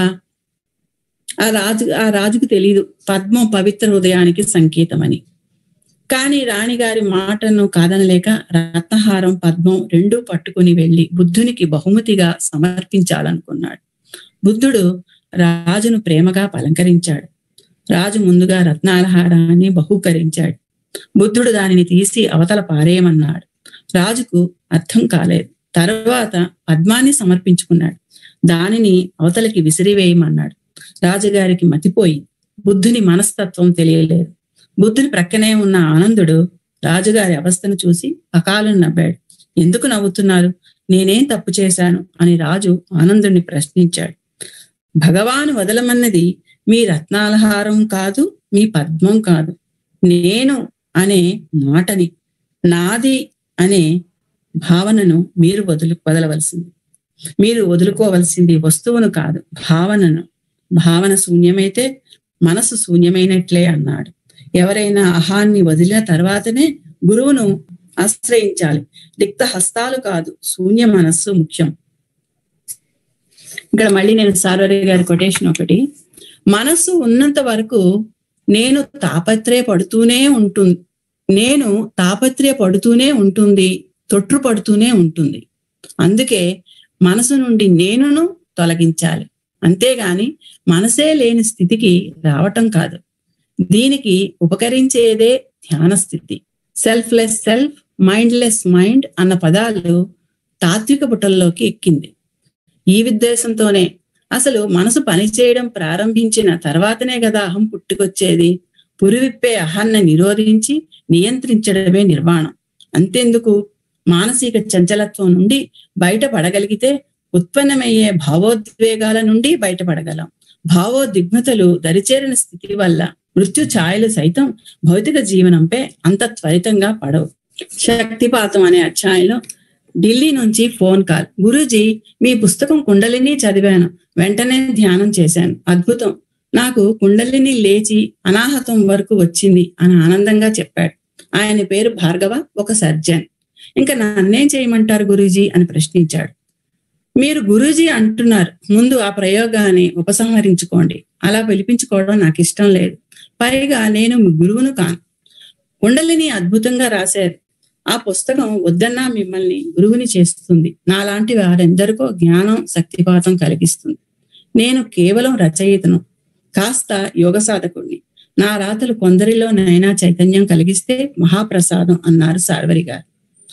ఆ రాజు ఆ రాజుకు తెలియదు పద్మం పవిత్ర హృదయానికి సంకేతమని. కానీ రాణిగారి మాటను కాదనలేక రత్నహారం పద్మం రెండూ పట్టుకుని వెళ్లి బుద్ధునికి బహుమతిగా సమర్పించాలనుకున్నాడు. బుద్ధుడు రాజును ప్రేమగా పలంకరించాడు. రాజు ముందుగా రత్నాలహారాన్ని బహూకరించాడు. బుద్ధుడు దానిని తీసి అవతల పారేయమన్నాడు. రాజుకు అర్థం కాలేదు. తర్వాత పద్మాన్ని సమర్పించుకున్నాడు. దానిని అవతలకి విసిరివేయమన్నాడు. రాజుగారికి మతిపోయి బుద్ధుని మనస్తత్వం తెలియలేదు. బుద్ధుని ప్రక్కనే ఉన్న ఆనందుడు రాజుగారి అవస్థను చూసి అకాలం నవ్వాడు. ఎందుకు నవ్వుతున్నారు? నేనేం తప్పు చేశాను అని రాజు ఆనందుడిని ప్రశ్నించాడు. భగవాను వదలమన్నది మీ రత్నాలహారం కాదు, మీ పద్మం కాదు, నేను అనే మాటని, నాది అనే భావనను మీరు వదులు వదలవలసింది. మీరు వదులుకోవలసింది వస్తువును కాదు, భావనను. భావన శూన్యమైతే మనసు శూన్యమైనట్లే అన్నాడు. ఎవరైనా అహాన్ని వదిలిన తర్వాతనే గురువును ఆశ్రయించాలి. రిక్త హస్తాలు కాదు, శూన్య మనస్సు ముఖ్యం. ఇక్కడ మళ్ళీ నేను సార్వరి గారి కొటేషన్ ఒకటి, మనస్సు ఉన్నంత వరకు నేను తాపత్రయ పడుతూనే ఉంటుంది నేను తాపత్రయ పడుతూనే ఉంటుంది తొట్టు పడుతూనే ఉంటుంది. అందుకే మనసు నుండి నేనును తొలగించాలి, అంతేగాని మనసే లేని స్థితికి రావటం కాదు. దీనికి ఉపకరించేదే ధ్యాన స్థితి. సెల్ఫ్లెస్ సెల్ఫ్, మైండ్లెస్ మైండ్ అన్న పదాలు తాత్విక పుటల్లోకి ఎక్కింది. ఈ ఉద్దేశంతోనే అసలు మనసు పనిచేయడం ప్రారంభించిన తర్వాతనే కదా అహం పుట్టుకొచ్చేది. పురివిప్పే అహాన్ని నిరోధించి నియంత్రించడమే నిర్వాణం. అంతెందుకు, మానసిక చంచలత్వం నుండి బయటపడగలిగితే ఉత్పన్నమయ్యే భావోద్వేగాల నుండి బయటపడగలం. భావోద్విగ్నతలు దరిచేరిన స్థితి వల్ల మృత్యు ఛాయలు సైతం భౌతిక జీవనంపై అంత త్వరితంగా పడవు. శక్తిపాతం అనే అధ్యాయంలో ఢిల్లీ నుంచి ఫోన్ కాల్. గురూజీ, మీ పుస్తకం కుండలిని చదివాను, వెంటనే ధ్యానం చేశాను, అద్భుతం, నాకు కుండలిని లేచి అనాహతం వరకు వచ్చింది అని ఆనందంగా చెప్పాడు. ఆయన పేరు భార్గవ, ఒక సర్జన్. ఇంకా నన్నేం చేయమంటారు గురూజీ అని ప్రశ్నించాడు. మీరు గురూజీ అంటున్నారు, ముందు ఆ ప్రయోగాన్ని ఉపసంహరించుకోండి. అలా పిలిపించుకోవడం నాకు ఇష్టం లేదు. పైగా నేను మీ గురువును కాను. కుండలిని అద్భుతంగా రాశారు, ఆ పుస్తకం వద్దన్నా మిమ్మల్ని గురువుని చేస్తుంది. నాలాంటి వారెందరికో జ్ఞానం శక్తిపాతం కలిగిస్తుంది. నేను కేవలం రచయితను, కాస్త యోగ సాధకుడిని. నా రాతలు కొందరిలోనైనా చైతన్యం కలిగిస్తే మహాప్రసాదం అన్నారు సార్వరి గారు.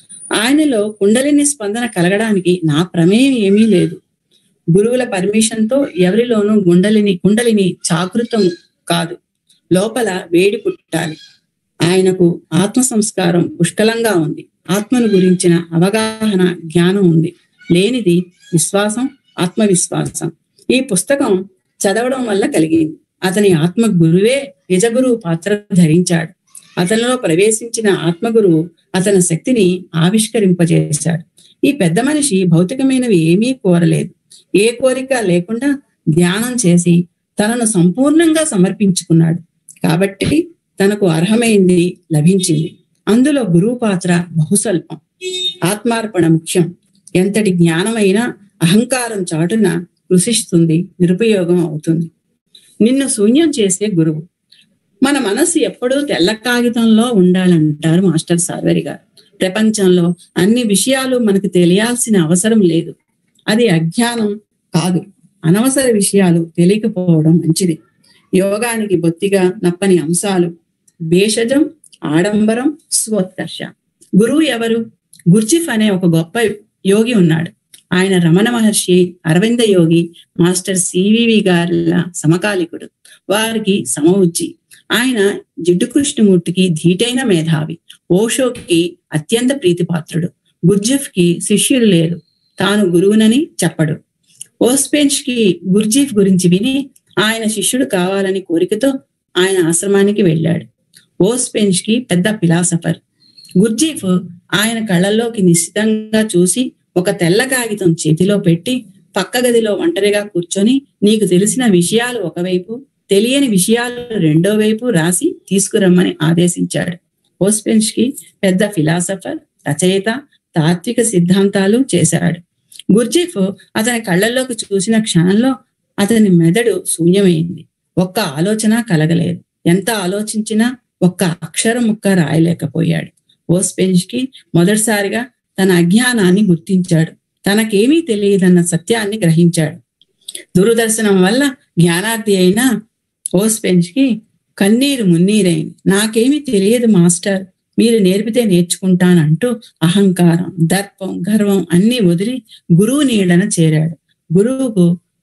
ఆయనలో కుండలిని స్పందన కలగడానికి నా ప్రమేయం ఏమీ లేదు. గురువుల పర్మిషన్ తో ఎవరిలోనూ గుండలిని కుండలిని జాగృతం కాదు, లోపల వేడి పుట్టాలి. ఆయనకు ఆత్మ సంస్కారం పుష్కలంగా ఉంది. ఆత్మను గురించిన అవగాహన, జ్ఞానం ఉంది. లేనిది విశ్వాసం, ఆత్మవిశ్వాసం. ఈ పుస్తకం చదవడం వల్ల కలిగింది. అతని ఆత్మ గురువే నిజగురువు పాత్ర ధరించాడు. అతనిలో ప్రవేశించిన ఆత్మగురువు అతని శక్తిని ఆవిష్కరింపజేశాడు. ఈ పెద్ద మనిషి భౌతికమైనవి ఏమీ కోరలేదు. ఏ కోరిక లేకుండా ధ్యానం చేసి తనను సంపూర్ణంగా సమర్పించుకున్నాడు. కాబట్టి తనకు అర్హమైంది లభించింది. అందులో గురువు పాత్ర బహుస్వల్పం. ఆత్మార్పణ ముఖ్యం. ఎంతటి జ్ఞానమైనా అహంకారం చాటున కృషిస్తుంది, నిరుపయోగం అవుతుంది. నిన్ను శూన్యం చేసే గురువు. మన మనస్సు ఎప్పుడూ తెల్ల కాగితంలో ఉండాలంటారు మాస్టర్ సార్వరి గారు. ప్రపంచంలో అన్ని విషయాలు మనకు తెలియాల్సిన అవసరం లేదు. అది అజ్ఞానం కాదు. అనవసర విషయాలు తెలియకపోవడం మంచిది. యోగానికి బొత్తిగా నప్పని అంశాలు భేషజం, ఆడంబరం, స్వోత్కర్ష. గురువు ఎవరు? గుర్జిఫ్ అనే ఒక గొప్ప యోగి ఉన్నాడు. ఆయన రమణ మహర్షి, అరవింద యోగి, మాస్టర్ సివివి గారిల సమకాలికుడు. వారికి సమవుజ్జి. ఆయన జిడ్డు కృష్ణమూర్తికి ధీటైన మేధావి. ఓషోకి అత్యంత ప్రీతిపాత్రుడు. గుర్జిఫ్ కి శిష్యులు లేరు. తాను గురువునని చెప్పడు. ఓస్పెంచ్ కి గుర్జిఫ్ గురించి విని ఆయన శిష్యుడు కావాలని కోరికతో ఆయన ఆశ్రమానికి వెళ్ళాడు. ఓస్పెంచ్ కి పెద్ద ఫిలాసఫర్. గుర్జిఫ్ ఆయన కళ్ళల్లోకి నిశ్చితంగా చూసి ఒక తెల్ల కాగితం చేతిలో పెట్టి పక్క గదిలో ఒంటరిగా కూర్చొని నీకు తెలిసిన విషయాలు ఒకవైపు, తెలియని విషయాలు రెండో వైపు రాసి తీసుకురమ్మని ఆదేశించాడు. ఓస్పెంచ్ కి పెద్ద ఫిలాసఫర్, రచయిత, తాత్విక సిద్ధాంతాలు చేశాడు. గుర్జిఫ్ అతని కళ్ళల్లోకి చూసిన క్షణంలో అతని మెదడు శూన్యమైంది. ఒక్క ఆలోచన కలగలేదు. ఎంత ఆలోచించినా ఒక్క అక్షరం ముక్క రాయలేకపోయాడు. ఓస్పెంచ్ కి మొదటిసారిగా తన అజ్ఞానాన్ని గుర్తించాడు. తనకేమీ తెలియదన్న సత్యాన్ని గ్రహించాడు. దూరదర్శనం వల్ల జ్ఞానార్థి అయిన ఓస్పెంచ్ కి కన్నీరు మున్నీరైంది. నాకేమీ తెలియదు మాస్టర్, మీరు నేర్పితే నేర్చుకుంటానంటూ అహంకారం, దర్పం, గర్వం అన్నీ వదిలి గురువు నీడన చేరాడు. గురువుకు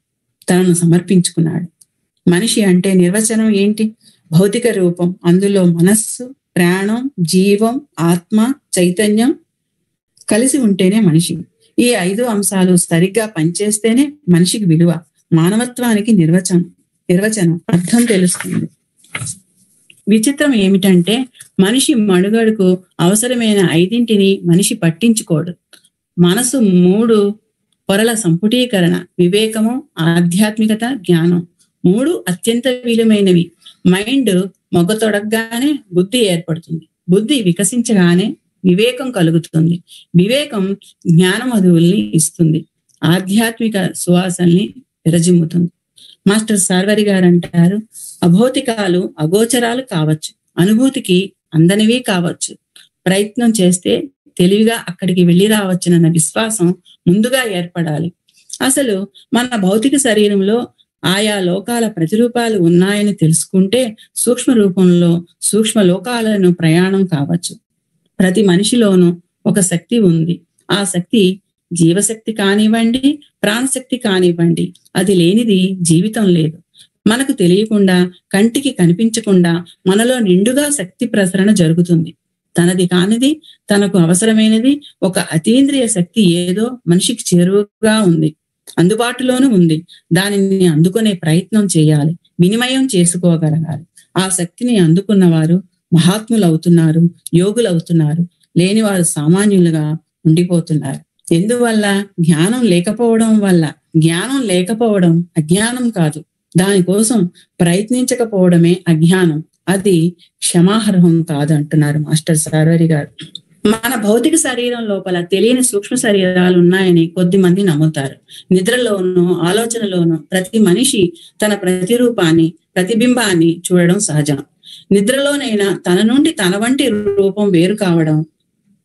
తనను సమర్పించుకున్నాడు. మనిషి అంటే నిర్వచనం ఏంటి? భౌతిక రూపం. అందులో మనస్సు, ప్రాణం, జీవం, ఆత్మ, చైతన్యం కలిసి ఉంటేనే మనిషి. ఈ ఐదు అంశాలు సరిగ్గా పనిచేస్తేనే మనిషికి విలువ. మానవత్వానికి నిర్వచనం నిర్వచనం అర్థం తెలుస్తుంది. విచిత్రం ఏమిటంటే మనిషి మనుగడకు అవసరమైన ఐదింటిని మనిషి పట్టించుకోడు. మనసు మూడు పొరల సంపుటీకరణ: వివేకము, ఆధ్యాత్మికత, జ్ఞానం. మూడు అత్యంత విలువైనవి. మైండ్ మొగ్గతొడగగానే బుద్ధి ఏర్పడుతుంది. బుద్ధి వికసించగానే వివేకం కలుగుతుంది. వివేకం జ్ఞాన మధువుల్ని ఇస్తుంది. ఆధ్యాత్మిక సువాసల్ని విరజిమ్ముతుంది. మాస్టర్ సార్వరి గారు అంటారు, అభౌతికాలు అగోచరాలు కావచ్చు, అనుభూతికి అందనివి కావచ్చు. ప్రయత్నం చేస్తే తెలివిగా అక్కడికి వెళ్ళి రావచ్చునన్న విశ్వాసం ముందుగా ఏర్పడాలి. అసలు మన భౌతిక శరీరంలో ఆయా లోకాల ప్రతిరూపాలు ఉన్నాయని తెలుసుకుంటే సూక్ష్మ రూపంలో సూక్ష్మ లోకాలను ప్రయాణం కావచ్చు. ప్రతి మనిషిలోనూ ఒక శక్తి ఉంది. ఆ శక్తి జీవశక్తి కానివ్వండి, ప్రాణశక్తి కానివ్వండి, అది లేనిది జీవితం లేదు. మనకు తెలియకుండా, కంటికి కనిపించకుండా మనలో నిండుగా శక్తి ప్రసరణ జరుగుతుంది. తనది కానిది, తనకు అవసరమైనది ఒక అతీంద్రియ శక్తి ఏదో మనిషికి చేరువగా ఉంది, అందుబాటులోనూ ఉంది. దానిని అందుకునే ప్రయత్నం చేయాలి, వినిమయం చేసుకోగలగాలి. ఆ శక్తిని అందుకున్న వారు మహాత్ములు అవుతున్నారు, యోగులు అవుతున్నారు. లేనివారు సామాన్యులుగా ఉండిపోతున్నారు. ఎందువల్ల? జ్ఞానం లేకపోవడం వల్ల. జ్ఞానం లేకపోవడం అజ్ఞానం కాదు. దానికోసం ప్రయత్నించకపోవడమే అజ్ఞానం. అది క్షమార్హం కాదు అంటున్నారు మాస్టర్ సార్వరి గారు. మన భౌతిక శరీరం లోపల తెలియని సూక్ష్మ శరీరాలు ఉన్నాయని కొద్ది మంది నమ్ముతారు. నిద్రలోనూ ఆలోచనలోనూ ప్రతి మనిషి తన ప్రతిరూపాన్ని, ప్రతిబింబాన్ని చూడడం సహజం. నిద్రలోనైనా తన నుండి తన వంటి రూపం వేరు కావడం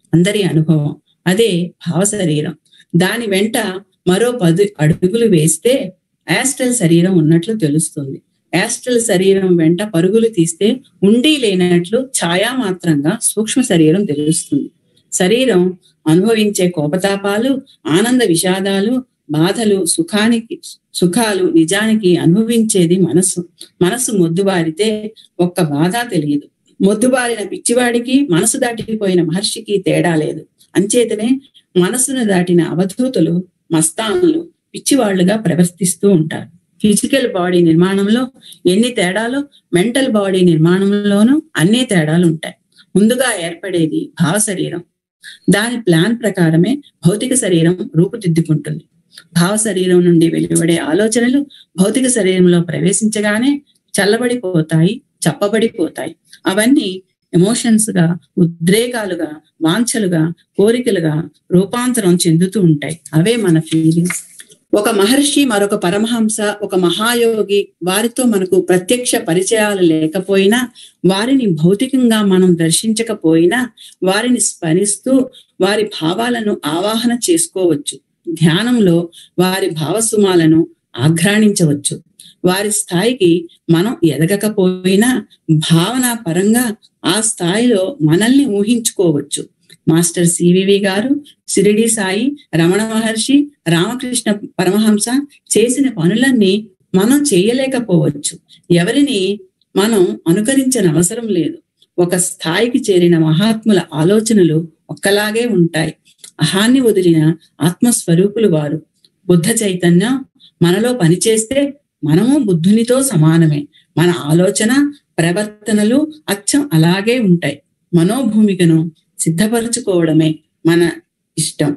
అందరి అనుభవం. అదే భావ శరీరం. దాని వెంట మరో పది అడుగులు వేస్తే యాస్ట్రల్ శరీరం ఉన్నట్లు తెలుస్తుంది. యాస్ట్రల్ శరీరం వెంట పరుగులు తీస్తే ఉండి లేనట్లు ఛాయామాత్రంగా సూక్ష్మ శరీరం తెలుస్తుంది. శరీరం అనుభవించే కోపతాపాలు, ఆనంద విషాదాలు, బాధలు, సుఖానికి సుఖాలు నిజానికి అనుభవించేది మనస్సు. మనస్సు మొద్దుబారితే ఒక్క బాధ తెలియదు. మొద్దుబారిన పిచ్చివాడికి, మనసు దాటిపోయిన మహర్షికి తేడా లేదు. అంచేతనే మనస్సును దాటిన అవధూతులు, మస్తానులు పిచ్చివాళ్లుగా ప్రవర్తిస్తూ ఉంటారు. ఫిజికల్ బాడీ నిర్మాణంలో ఎన్ని తేడాలో మెంటల్ బాడీ నిర్మాణంలోనూ అన్ని తేడాలు ఉంటాయి. ముందుగా ఏర్పడేది భావ శరీరం. దాని ప్లాన్ ప్రకారమే భౌతిక శరీరం రూపుదిద్దుకుంటుంది. భావ శరీరం నుండి వెలువడే ఆలోచనలు భౌతిక శరీరంలో ప్రవేశించగానే చల్లబడిపోతాయి, చప్పబడిపోతాయి. అవన్నీ ఎమోషన్స్ గా, ఉద్రేకాలుగా, వాంఛలుగా, కోరికలుగా రూపాంతరం చెందుతూ ఉంటాయి. అవే మన ఫీలింగ్స్. ఒక మహర్షి, మరొక పరమహంస, ఒక మహాయోగి, వారితో మనకు ప్రత్యక్ష పరిచయాలు లేకపోయినా, వారిని భౌతికంగా మనం దర్శించకపోయినా, వారిని స్మరిస్తూ వారి భావాలను ఆవాహన చేసుకోవచ్చు. ధ్యానంలో వారి భావసుమాలను ఆఘ్రాణించవచ్చు. వారి స్థాయికి మనం ఎదగకపోయినా భావన పరంగా ఆ స్థాయిలో మనల్ని ఊహించుకోవచ్చు. మాస్టర్ సివివి గారు, షిరిడి సాయి, రమణ మహర్షి, రామకృష్ణ పరమహంస చేసిన పనులన్నీ మనం చేయలేకపోవచ్చు. ఎవరిని మనం అనుకరించనవసరం లేదు. ఒక స్థాయికి చేరిన మహాత్ముల ఆలోచనలు ఒక్కలాగే ఉంటాయి. అహాన్ని వదిలిన ఆత్మస్వరూపులు వారు. బుద్ధ చైతన్యం మనలో పనిచేస్తే మనము బుద్ధునితో సమానమే. మన ఆలోచన, ప్రవర్తనలు అచ్చం అలాగే ఉంటాయి. మనోభూమికను సిద్ధపరచుకోవడమే మన ఇష్టం.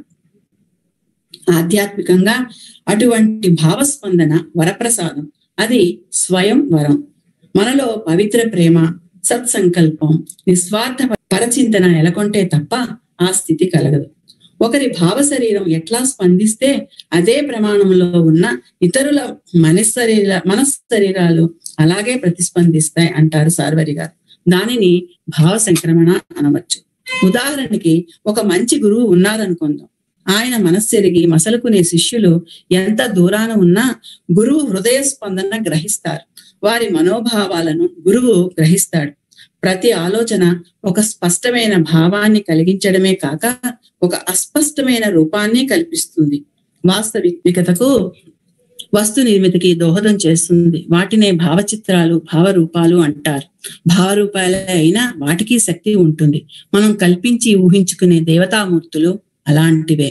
ఆధ్యాత్మికంగా అటువంటి భావస్పందన వరప్రసాదం. అది స్వయం వరం. మనలో పవిత్ర ప్రేమ, సత్సంకల్పం, నిస్వార్థ పరచింతన నెలకొంటే తప్ప ఆ స్థితి కలగదు. ఒకరి భావ శరీరం ఎట్లా స్పందిస్తే అదే ప్రమాణంలో ఉన్న ఇతరుల మనశరీర మనశరీరాలు అలాగే ప్రతిస్పందిస్తాయి అంటారు సార్వరి గారు. దానిని భావ సంక్రమణ అనవచ్చు. ఉదాహరణకి ఒక మంచి గురువు ఉన్నారనుకుందాం. ఆయన మనస్సెరిగి మసలుకునే శిష్యులు ఎంత దూరాన ఉన్నా గురువు హృదయ స్పందన గ్రహిస్తారు. వారి మనోభావాలను గురువు గ్రహిస్తాడు. ప్రతి ఆలోచన ఒక స్పష్టమైన భావాన్ని కలిగించడమే కాక ఒక అస్పష్టమైన రూపాన్ని కల్పిస్తుంది. వాస్తవికతకు, వస్తు నిర్మితికి దోహదం చేస్తుంది. వాటినే భావచిత్రాలు, భావరూపాలు అంటారు. భావరూపాలే అయినా వాటికి శక్తి ఉంటుంది. మనం కల్పించి ఊహించుకునే దేవతామూర్తులు అలాంటివే.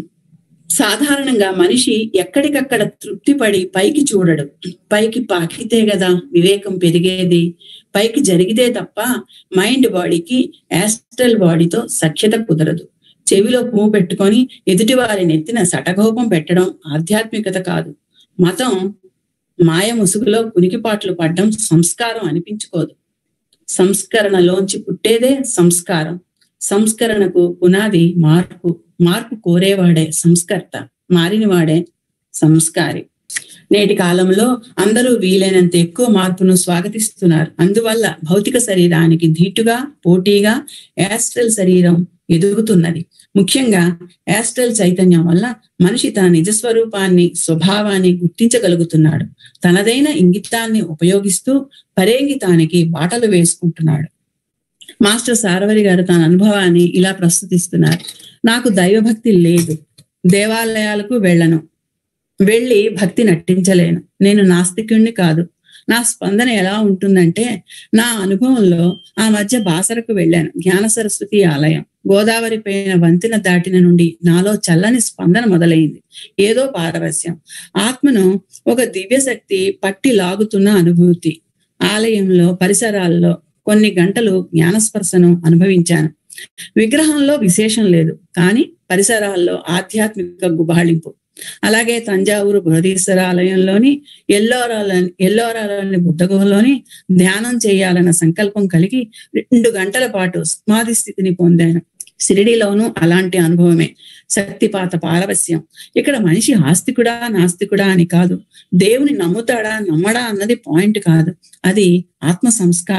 సాధారణంగా మనిషి ఎక్కడికక్కడ తృప్తిపడి పైకి చూడడు. పైకి పాకితే కదా వివేకం పెరిగేది. పైకి జరిగితే తప్ప మైండ్ బాడీకి యాస్ట్రల్ బాడీతో సఖ్యత కుదరదు. చెవిలో పువ్వు పెట్టుకొని ఎదుటి వారి నెత్తిన సటగోపం పెట్టడం ఆధ్యాత్మికత కాదు. మతం మాయ ముసుగులో కునికిపాట్లు పడ్డం సంస్కారం అనిపించుకోదు. సంస్కరణలోంచి పుట్టేదే సంస్కారం. సంస్కరణకు పునాది మార్పు. మార్పు కోరేవాడే సంస్కర్త, మారినవాడే సంస్కారి. నేటి కాలంలో అందరూ వీలైనంత ఎక్కువ మార్పును స్వాగతిస్తున్నారు. అందువల్ల భౌతిక శరీరానికి ధీటుగా, పోటీగా యాస్ట్రల్ శరీరం ఎదుగుతున్నది. ముఖ్యంగా యాస్ట్రల్ చైతన్యం వల్ల మనిషి తన నిజస్వరూపాన్ని, స్వభావాన్ని గుర్తించగలుగుతున్నాడు. తనదైన ఇంగితాన్ని ఉపయోగిస్తూ పరేంగితానికి బాటలు వేసుకుంటున్నాడు. మాస్టర్ సార్వరి గారు తన అనుభవాన్ని ఇలా ప్రస్తుతిస్తున్నారు. నాకు దైవభక్తి లేదు. దేవాలయాలకు వెళ్ళను. వెళ్ళి భక్తి నటించలేను. నేను నాస్తికుణ్ణి కాదు. నా స్పందన ఎలా ఉంటుందంటే, నా అనుభవంలో ఆ మధ్య బాసరకు వెళ్ళాను. జ్ఞాన సరస్వతి ఆలయం. గోదావరి పైన వంతెన దాటిన నుండి నాలో చల్లని స్పందన మొదలైంది. ఏదో పారవస్యం. ఆత్మను ఒక దివ్యశక్తి పట్టి లాగుతున్న అనుభూతి. ఆలయంలో పరిసరాల్లో కొన్ని గంటలు జ్ఞానస్పర్శను అనుభవించాను. విగ్రహంలో విశేషం లేదు, కానీ పరిసరాల్లో ఆధ్యాత్మిక గుబాళింపు. అలాగే తంజావూరు బృహదీశ్వర ఆలయంలోని ఎల్లోరాల ఎల్లోరాలోని బుద్ధగుహలోని ధ్యానం చేయాలన్న సంకల్పం కలిగి రెండు గంటల పాటు సమాధి స్థితిని పొందాను. షిరిడిలోనూ అలాంటి అనుభవమే. శక్తిపాత పారవస్యం. ఇక్కడ మనిషి ఆస్తికుడా నాస్తికుడా అని కాదు, దేవుని నమ్ముతాడా నమ్మడా అన్నది పాయింట్ కాదు. అది ఆత్మ సంస్కారం.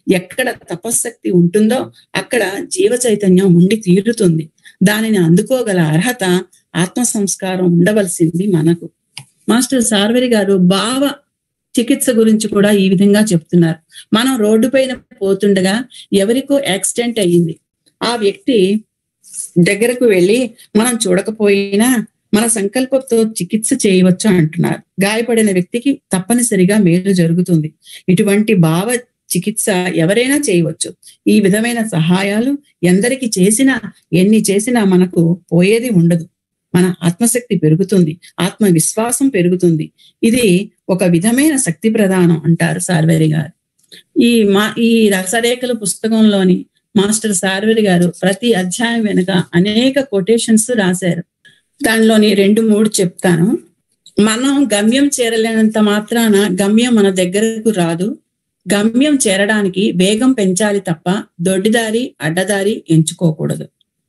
ఎక్కడ తపశ్శక్తి ఉంటుందో అక్కడ జీవ చైతన్యం ఉండి తీరుతుంది. దానిని అందుకోగల అర్హత ఆత్మ సంస్కారం ఉండవలసింది మనకు. మాస్టర్ సార్వరి గారు భావ చికిత్స గురించి కూడా ఈ విధంగా చెప్తున్నారు. మనం రోడ్డు పైన పోతుండగా ఎవరికో యాక్సిడెంట్ అయ్యింది. ఆ వ్యక్తి దగ్గరకు వెళ్ళి మనం చూడకపోయినా మన సంకల్పంతో చికిత్స చేయవచ్చు అంటున్నారు. గాయపడిన వ్యక్తికి తప్పనిసరిగా మేలు జరుగుతుంది. ఇటువంటి భావ చికిత్స ఎవరైనా చేయవచ్చు. ఈ విధమైన సహాయాలు ఎందరికి చేసినా ఎన్ని చేసినా మనకు పోయేది ఉండదు. మన ఆత్మశక్తి పెరుగుతుంది, ఆత్మవిశ్వాసం పెరుగుతుంది. ఇది ఒక విధమైన శక్తి ప్రదానం అంటారు సార్వరి గారు. ఈ మా ఈ రసరేఖల పుస్తకంలోని మాస్టర్ సార్వరి గారు ప్రతి అధ్యాయం వెనుక అనేక కొటేషన్స్ రాశారు. దానిలోని రెండు మూడు చెప్తాను. మనం గమ్యం చేరలేనంత మాత్రాన గమ్యం మన దగ్గరకు రాదు. గమ్యం చేరడానికి వేగం పెంచాలి తప్ప దొడ్డిదారి అడ్డదారి ఎంచుకోకూడదు.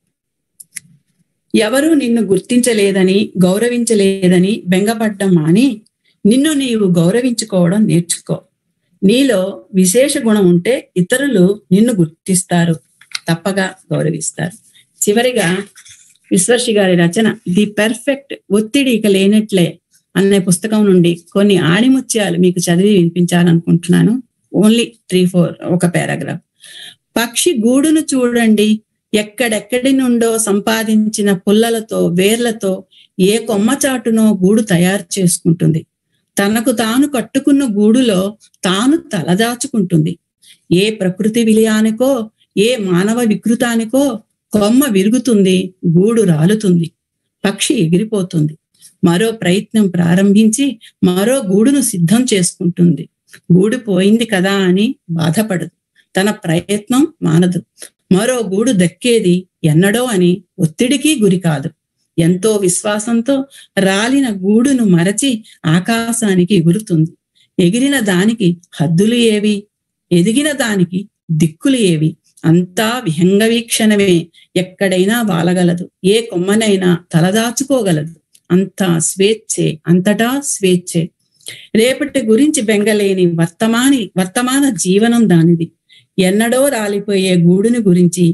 ఎవరు నిన్ను గుర్తించలేదని గౌరవించలేదని బెంగపడ్డం మాని నిన్ను నీవు గౌరవించుకోవడం నేర్చుకో. నీలో విశేష గుణం ఉంటే ఇతరులు నిన్ను గుర్తిస్తారు, తప్పగా గౌరవిస్తారు. చివరిగా విశ్వర్షి గారి రచన ది పర్ఫెక్ట్ ఒత్తిడి ఇక లేనట్లే అనే పుస్తకం నుండి కొన్ని ఆణిముత్యాలు మీకు చదివి వినిపించాలనుకుంటున్నాను. ఓన్లీ త్రీ ఫోర్ ఒక పారాగ్రాఫ్. పక్షి గూడును చూడండి, ఎక్కడెక్కడి నుండో సంపాదించిన పుల్లలతో వేర్లతో ఏ కొమ్మ చాటునో గూడు తయారు చేసుకుంటుంది. తనకు తాను కట్టుకున్న గూడులో తాను తలదాచుకుంటుంది. ఏ ప్రకృతి విలయానికో ఏ మానవ వికృతానికో కొమ్మ విరుగుతుంది, గూడు రాలుతుంది, పక్షి ఎగిరిపోతుంది. మరో ప్రయత్నం ప్రారంభించి మరో గూడును సిద్ధం చేసుకుంటుంది. గూడు పోయింది కదా అని బాధపడదు, తన ప్రయత్నం మానదు. మరో గూడు దక్కేది ఎన్నడో అని ఒత్తిడికి గురి కాదు. ఎంతో విశ్వాసంతో రాలిన గూడును మరచి ఆకాశానికి ఎగురుతుంది. ఎగిరిన దానికి హద్దులు ఏవి, ఎదిగిన దానికి దిక్కులు ఏవి? అంతా విహంగ వీక్షణమే. ఎక్కడైనా వాలగలదు, ఏ కొమ్మనైనా తలదాచుకోగలదు. అంతా స్వేచ్ఛే, అంతటా స్వేచ్ఛే. రేపటి గురించి బెంగలేని వర్తమాని వర్తమాన జీవనం దానిది. ఎన్నడో రాలిపోయే గూడుని గురించి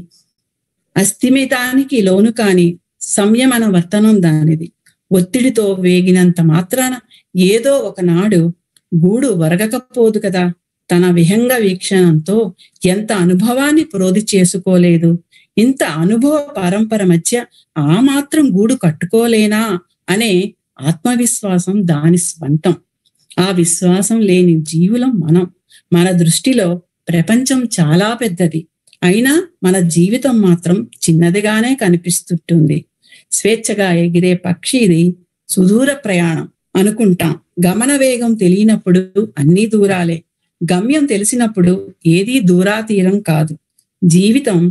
అస్థిమితానికి లోను కాని సంయమన వర్తనం దానిది. ఒత్తిడితో వేగినంత మాత్రాన ఏదో ఒకనాడు గూడు వరగకపోదు కదా. తన విహంగ వీక్షణంతో ఎంత అనుభవాన్ని ప్రోధి చేసుకోలేదు. ఇంత అనుభవ పరంపర మధ్య ఆ మాత్రం గూడు కట్టుకోలేనా అనే ఆత్మవిశ్వాసం దాని స్వంతం. ఆ విశ్వాసం లేని జీవులం మనం. మన దృష్టిలో ప్రపంచం చాలా పెద్దది, అయినా మన జీవితం మాత్రం చిన్నదిగానే కనిపిస్తుంటుంది. స్వేచ్ఛగా ఎగిరే పక్షి ఇది సుదూర ప్రయాణం అనుకుంటాం. గమన వేగం తెలియనప్పుడు అన్ని దూరాలే, గమ్యం తెలిసినప్పుడు ఏదీ దూరాతీరం కాదు. జీవితం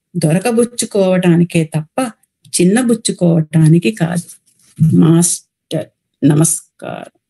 దొరకబుచ్చుకోవటానికే తప్ప చిన్నబుచ్చుకోవటానికి కాదు. మాస్టర్ నమస్కారం.